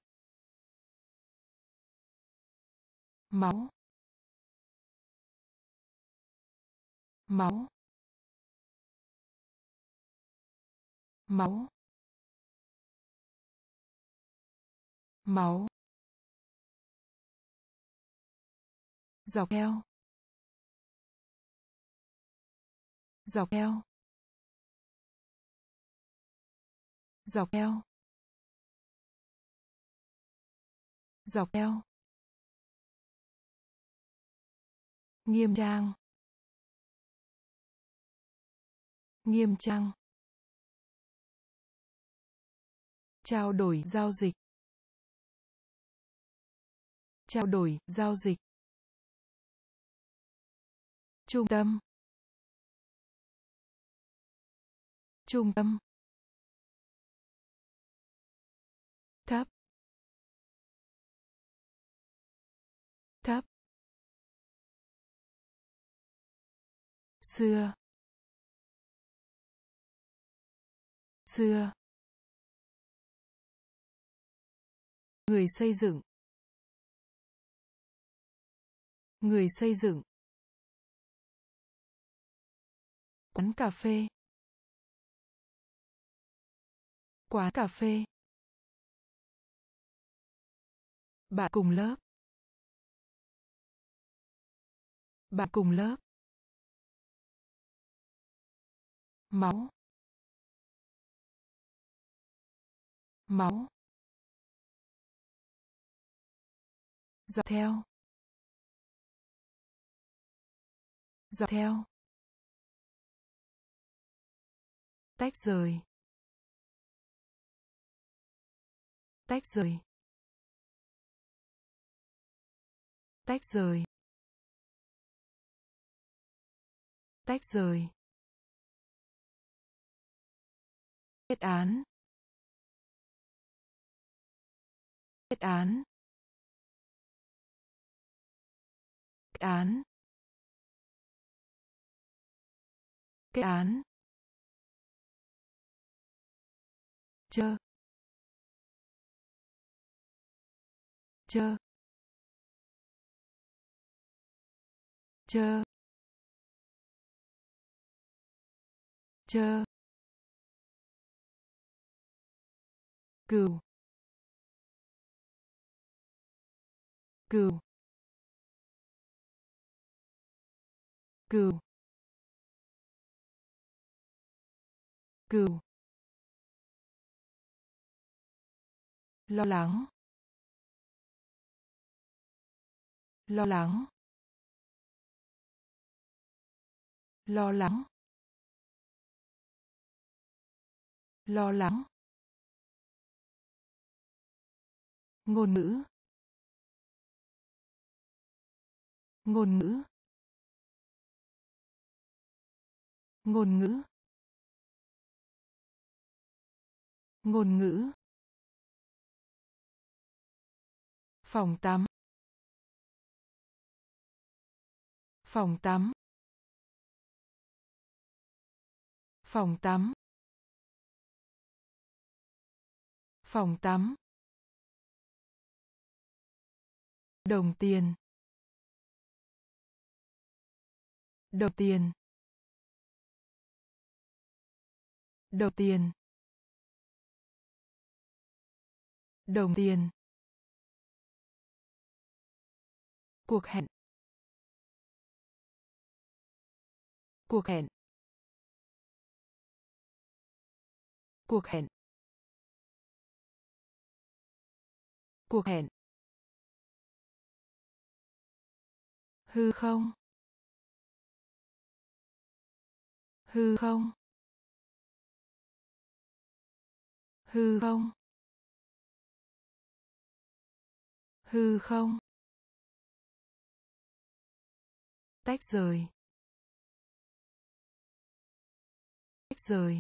máu máu máu máu dọc theo dọc theo dọc theo dọc theo nghiêm trang nghiêm trang trao đổi giao dịch trao đổi giao dịch trung tâm trung tâm thấp thấp xưa xưa người xây dựng người xây dựng quán cà phê quán cà phê bạn cùng lớp bạn cùng lớp máu máu dọc theo dọc theo tách rời tách rời tách rời tách rời kết án kết án kết án kết án chơ chơ chơ chơ cừu cừu cừu cừu lo lắng lo lắng lo lắng lo lắng ngôn ngữ ngôn ngữ ngôn ngữ ngôn ngữ phòng tắm phòng tắm phòng tắm phòng tắm đồng tiền đồng tiền đồng tiền Đồng tiền. Cuộc hẹn. Cuộc hẹn. Cuộc hẹn. Cuộc hẹn. Hư không. Hư không. Hư không. Hư không. Tách rời. Tách rời.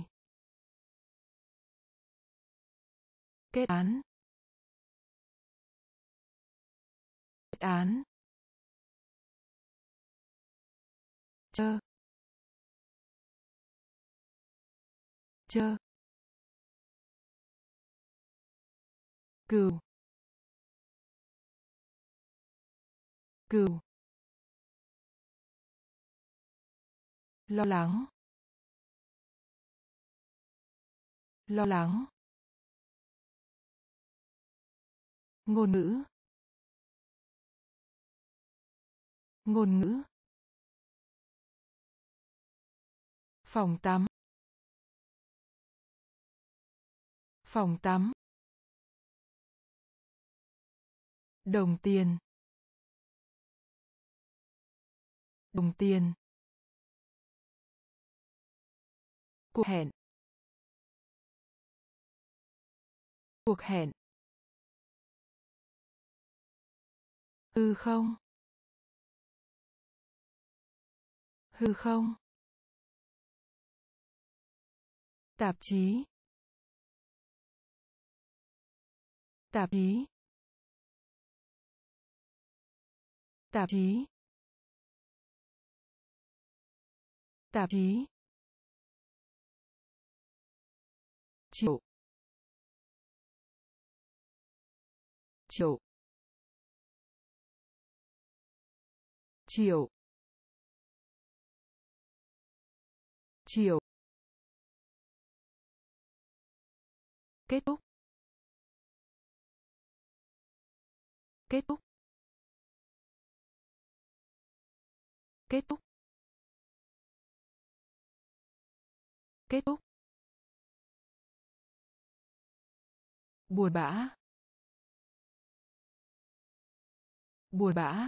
Kết án. Kết án. Chơ. Chơ. Cừu. Cừu. Lo lắng. Lo lắng. Ngôn ngữ. Ngôn ngữ. Phòng tắm. Phòng tắm. Đồng tiền. Đồng tiền. Cuộc hẹn. Cuộc hẹn. Hư không. Hư không. Tạp chí. Tạp chí. Tạp chí. Tạp chí. Triệu. Triệu. Triệu. Triệu. Kết thúc. Kết thúc. Kết thúc. Kết thúc. Buồn bã. Buồn bã.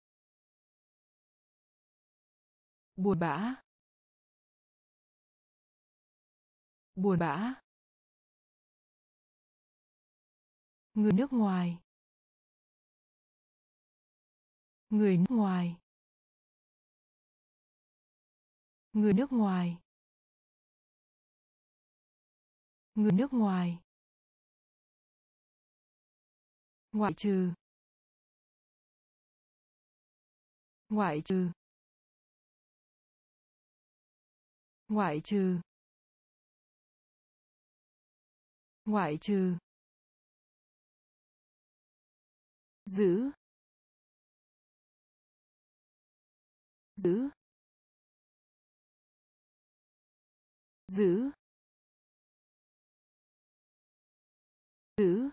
Buồn bã. Buồn bã. Người nước ngoài. Người nước ngoài. Người nước ngoài. Người nước ngoài. Ngoại trừ. Ngoại trừ. Ngoại trừ. Ngoại trừ. Giữ. Giữ. Giữ. Giữ.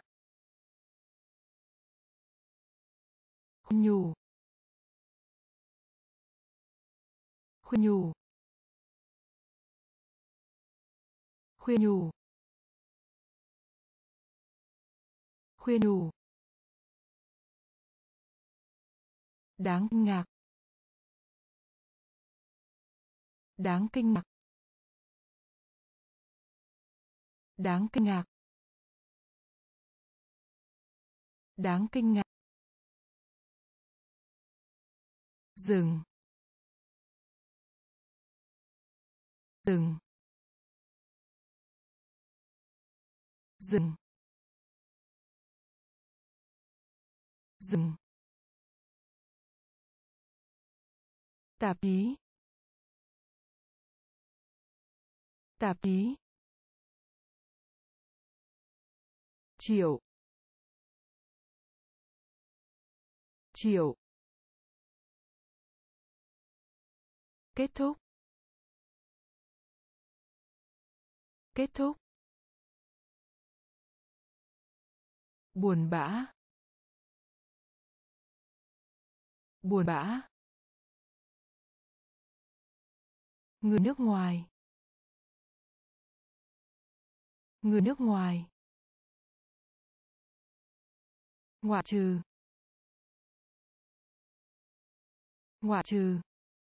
Khuyên nhủ. Khuyên nhủ. Khuyên nhủ. Khuyên nhủ. Đáng kinh ngạc. Đáng kinh ngạc. Đáng kinh ngạc. Đáng kinh ngạc. Dừng. Dừng. Dừng. Dừng. Tạp chí. Tạp chí. Triệu. Triệu. Kết thúc. Kết thúc. Buồn bã. Buồn bã. Người nước ngoài. Người nước ngoài. Ngoại trừ. Ngoại trừ.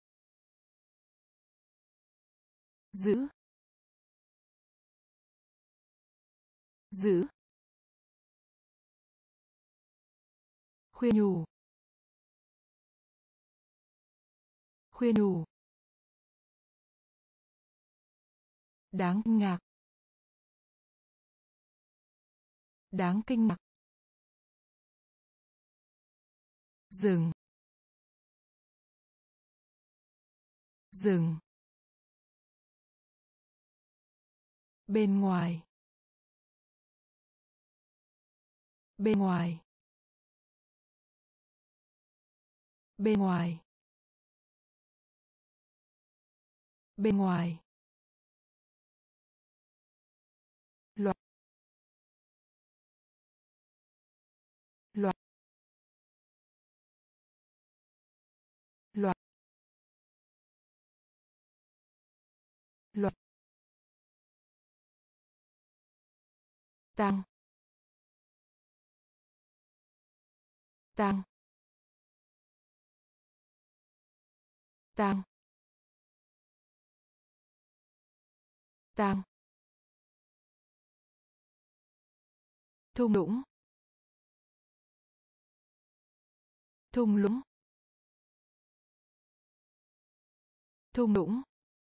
Giữ. Giữ. Khuyên nhủ. Khuyên nhủ. Đáng kinh ngạc. Đáng kinh ngạc. Dừng. Dừng. Bên ngoài. Bên ngoài. Bên ngoài. Bên ngoài. Loạt. Loạt. Loạt. Loạt. Tăng. Tăng. Tăng. Tăng. Thung lũng. Thung lũng. Thung lũng.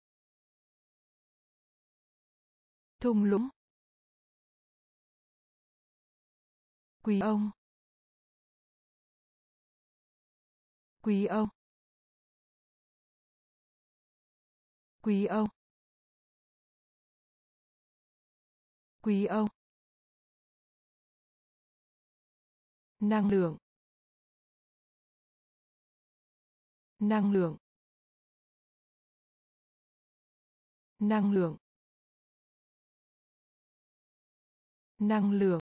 Thung lũng. Quý ông. Quý ông. Quý ông. Quý ông. Năng lượng. Năng lượng. Năng lượng. Năng lượng.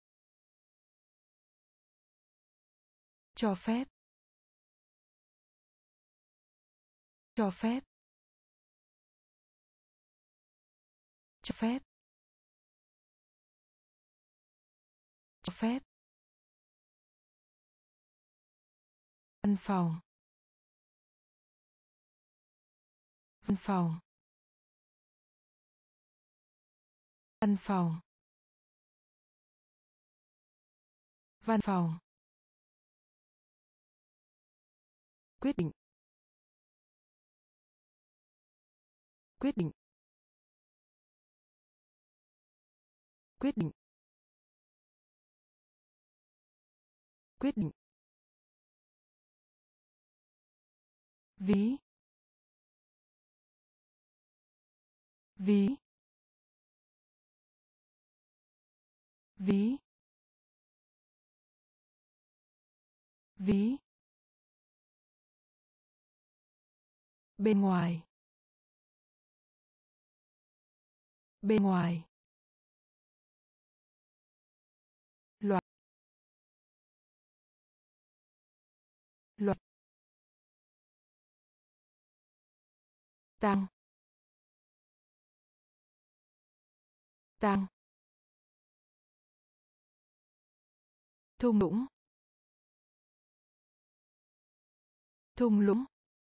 Cho phép. Cho phép. Cho phép. Cho phép. Văn phòng. Văn phòng. Văn phòng. Văn phòng. Quyết định. Quyết định. Quyết định. Quyết định. Ví. Ví. Ví. Ví. Bên ngoài. Bên ngoài. Loạt. Loạt. Tăng. Tăng. Thung lũng. Thung lũng.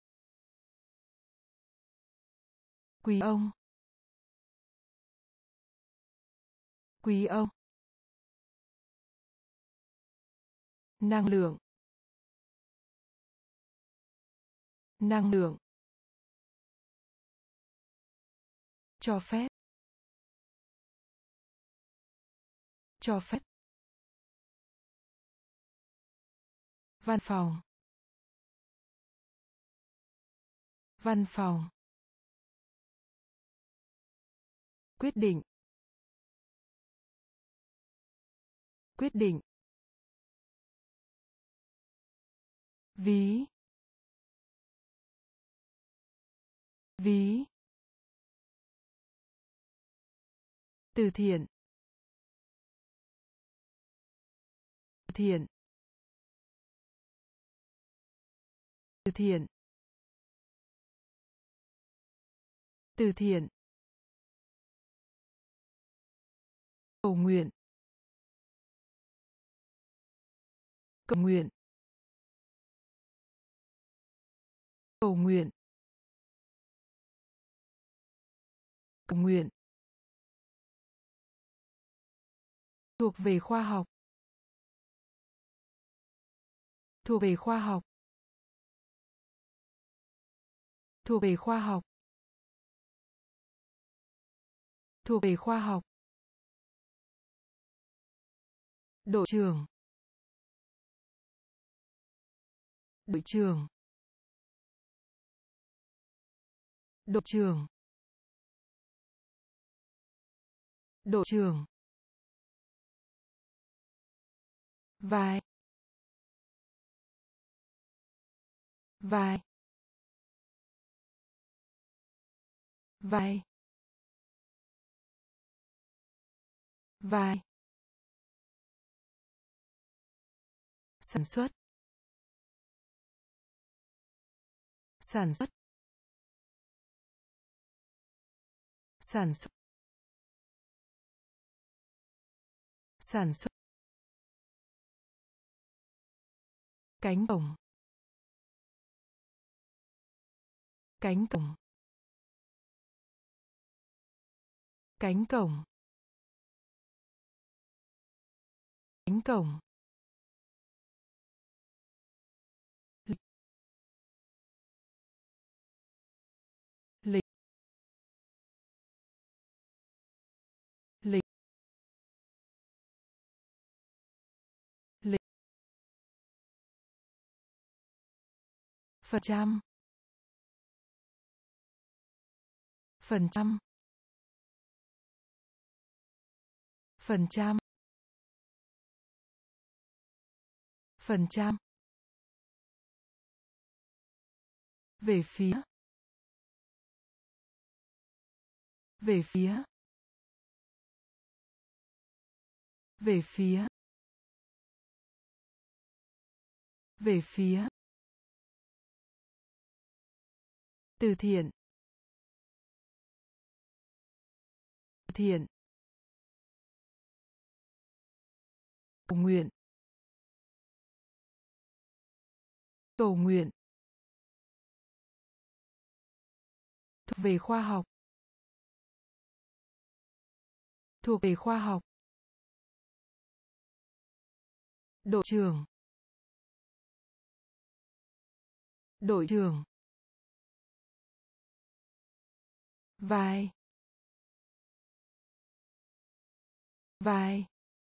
Quý ông. Quý ông. Năng lượng. Năng lượng. Cho phép. Cho phép. Văn phòng. Văn phòng. Quyết định. Quyết định. Ví. Ví. Từ thiện. thiện, từ thiện, từ thiện, cầu nguyện, cầu nguyện, cầu nguyện, cầu nguyện, thuộc về khoa học, thuộc về khoa học, thuộc về khoa học, thuộc về khoa học, đội trưởng, đội trưởng, đội trưởng, đội trưởng, vai, vai, vai, vai, sản xuất, sản xuất, sản xuất, sản xuất, cánh cổng, cánh cổng, cánh cổng, cánh cổng, lịch, lịch, lịch, lịch, phần trăm, phần trăm, phần trăm, phần trăm, về phía, về phía, về phía, về phía, từ thiện, từ thiện, cầu nguyện, cầu nguyện, thuộc về khoa học, thuộc về khoa học, đội trưởng, đội trưởng, vai, vai,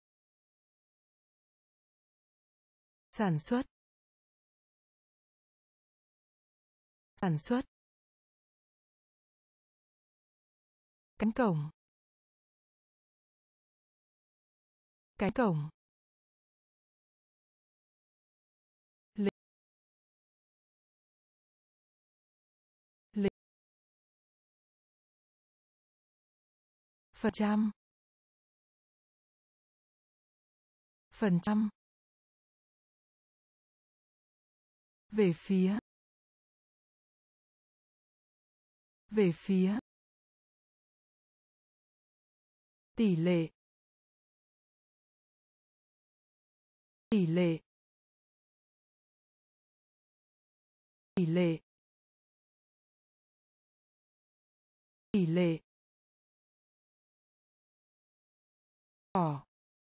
sản xuất, sản xuất, cánh cổng, cánh cổng, lịch, lịch, phần trăm, phần trăm, về phía, về phía, tỷ lệ, tỷ lệ, tỷ lệ, tỷ lệ, cỏ,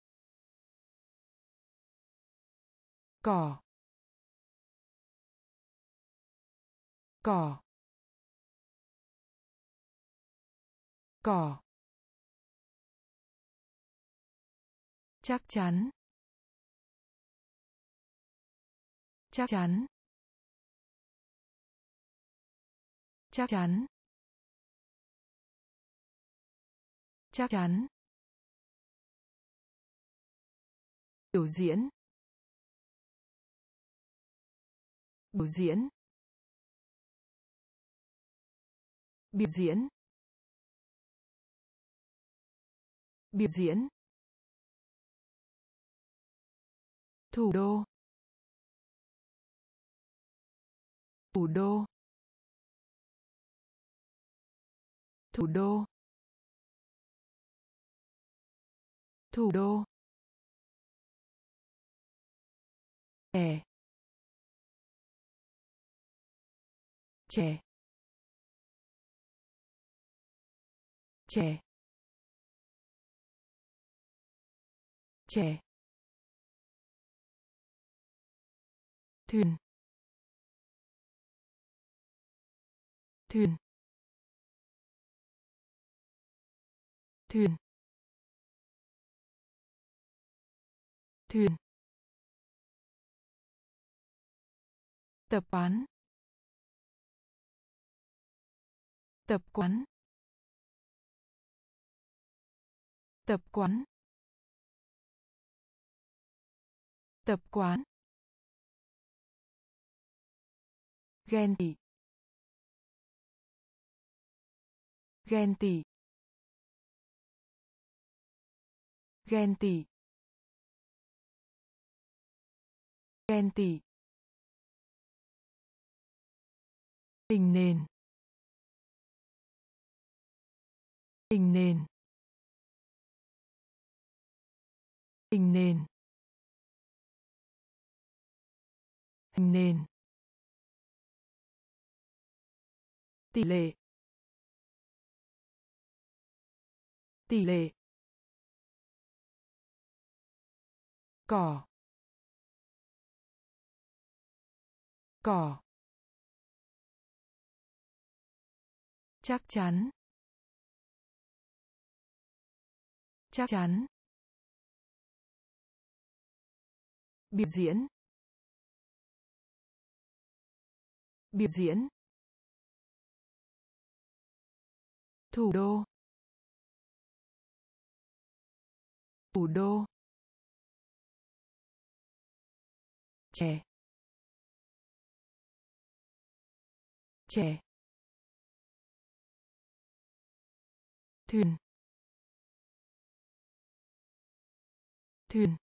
cỏ, cỏ, cỏ, chắc chắn, chắc chắn, chắc chắn, chắc chắn, biểu diễn, biểu diễn, biểu diễn, biểu diễn, Thủ đô. Thủ đô. Thủ đô. Thủ đô. Trẻ. Trẻ. Trẻ. Trẻ. Thuyền. Thuyền. Thuyền. Thuyền. Tập quán. Tập quán. Tập quán. Tập quán. Ghen tị. Ghen tị. Ghen tị. Ghen tị. Hình nền. Hình nền. Hình nền. Hình nền. Tỷ lệ. Tỷ lệ. Cỏ. Cỏ. Chắc chắn. Chắc chắn. Biểu diễn. Biểu diễn. Thủ đô. Thủ đô. Trẻ. Trẻ. Thuyền. Thuyền.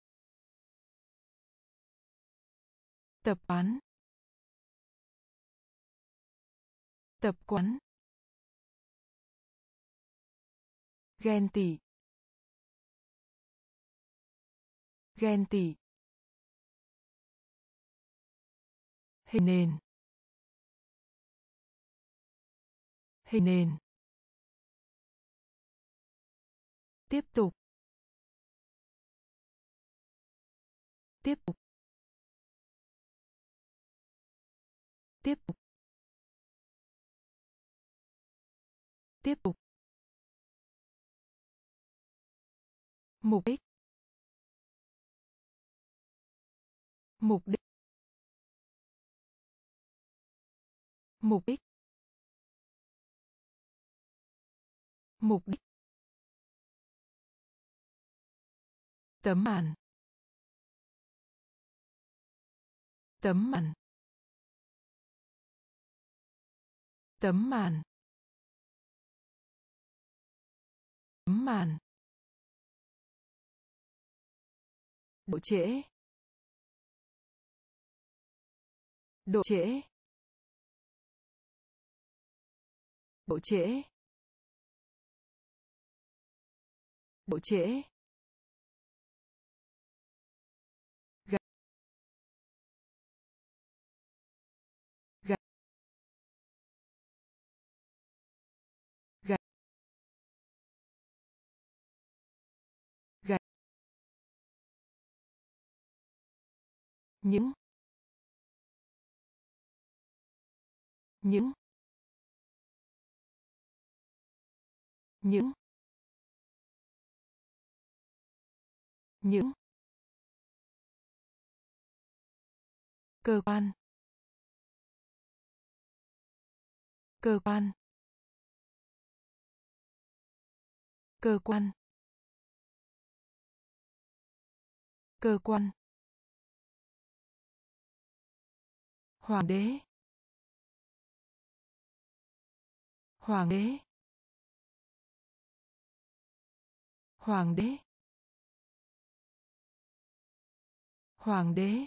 Tập quán. Tập quán. Ghen tị. Ghen tị. Hình nền. Hình nền. Tiếp tục. Tiếp tục. Tiếp tục. Tiếp tục. Mục đích. Mục đích. Mục đích. Mục đích. Tấm màn. Tấm màn. Tấm màn. Tấm màn. Độ trễ. Độ trễ. Độ trễ. Độ trễ. Gạch. Gạch. Gạch. Gạch. Những. Những. Những. Những. Cơ quan. Cơ quan. Cơ quan. Cơ quan. Hoàng đế. Hoàng đế. Hoàng đế. Hoàng đế.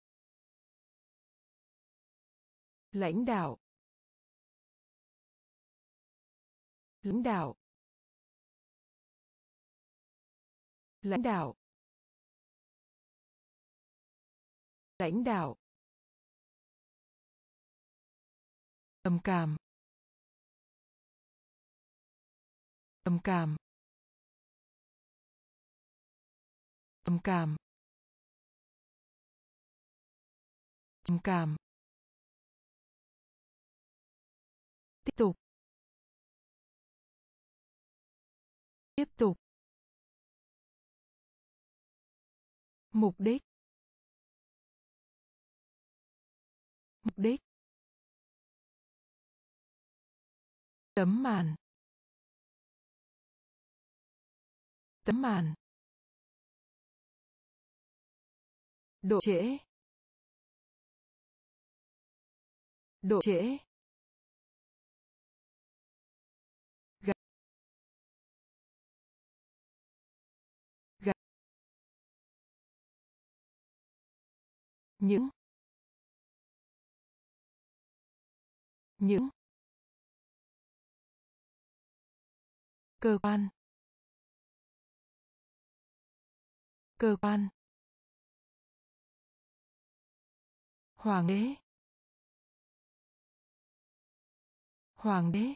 Lãnh đạo. Lãnh đạo. Lãnh đạo. Lãnh đạo. Trầm cảm. Trầm cảm. Trầm cảm. Trầm cảm. Tiếp tục. Tiếp tục. Mục đích. Mục đích. Tấm màn. Tấm màn. Độ trễ. Độ trễ. Gặp. Gặp. Những. Những. Cơ quan. Cơ quan. Hoàng đế. Hoàng đế.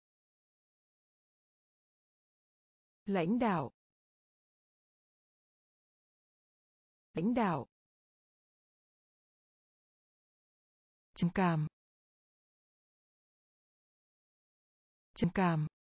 Lãnh đạo. Lãnh đạo. Trầm cảm. Trầm cảm.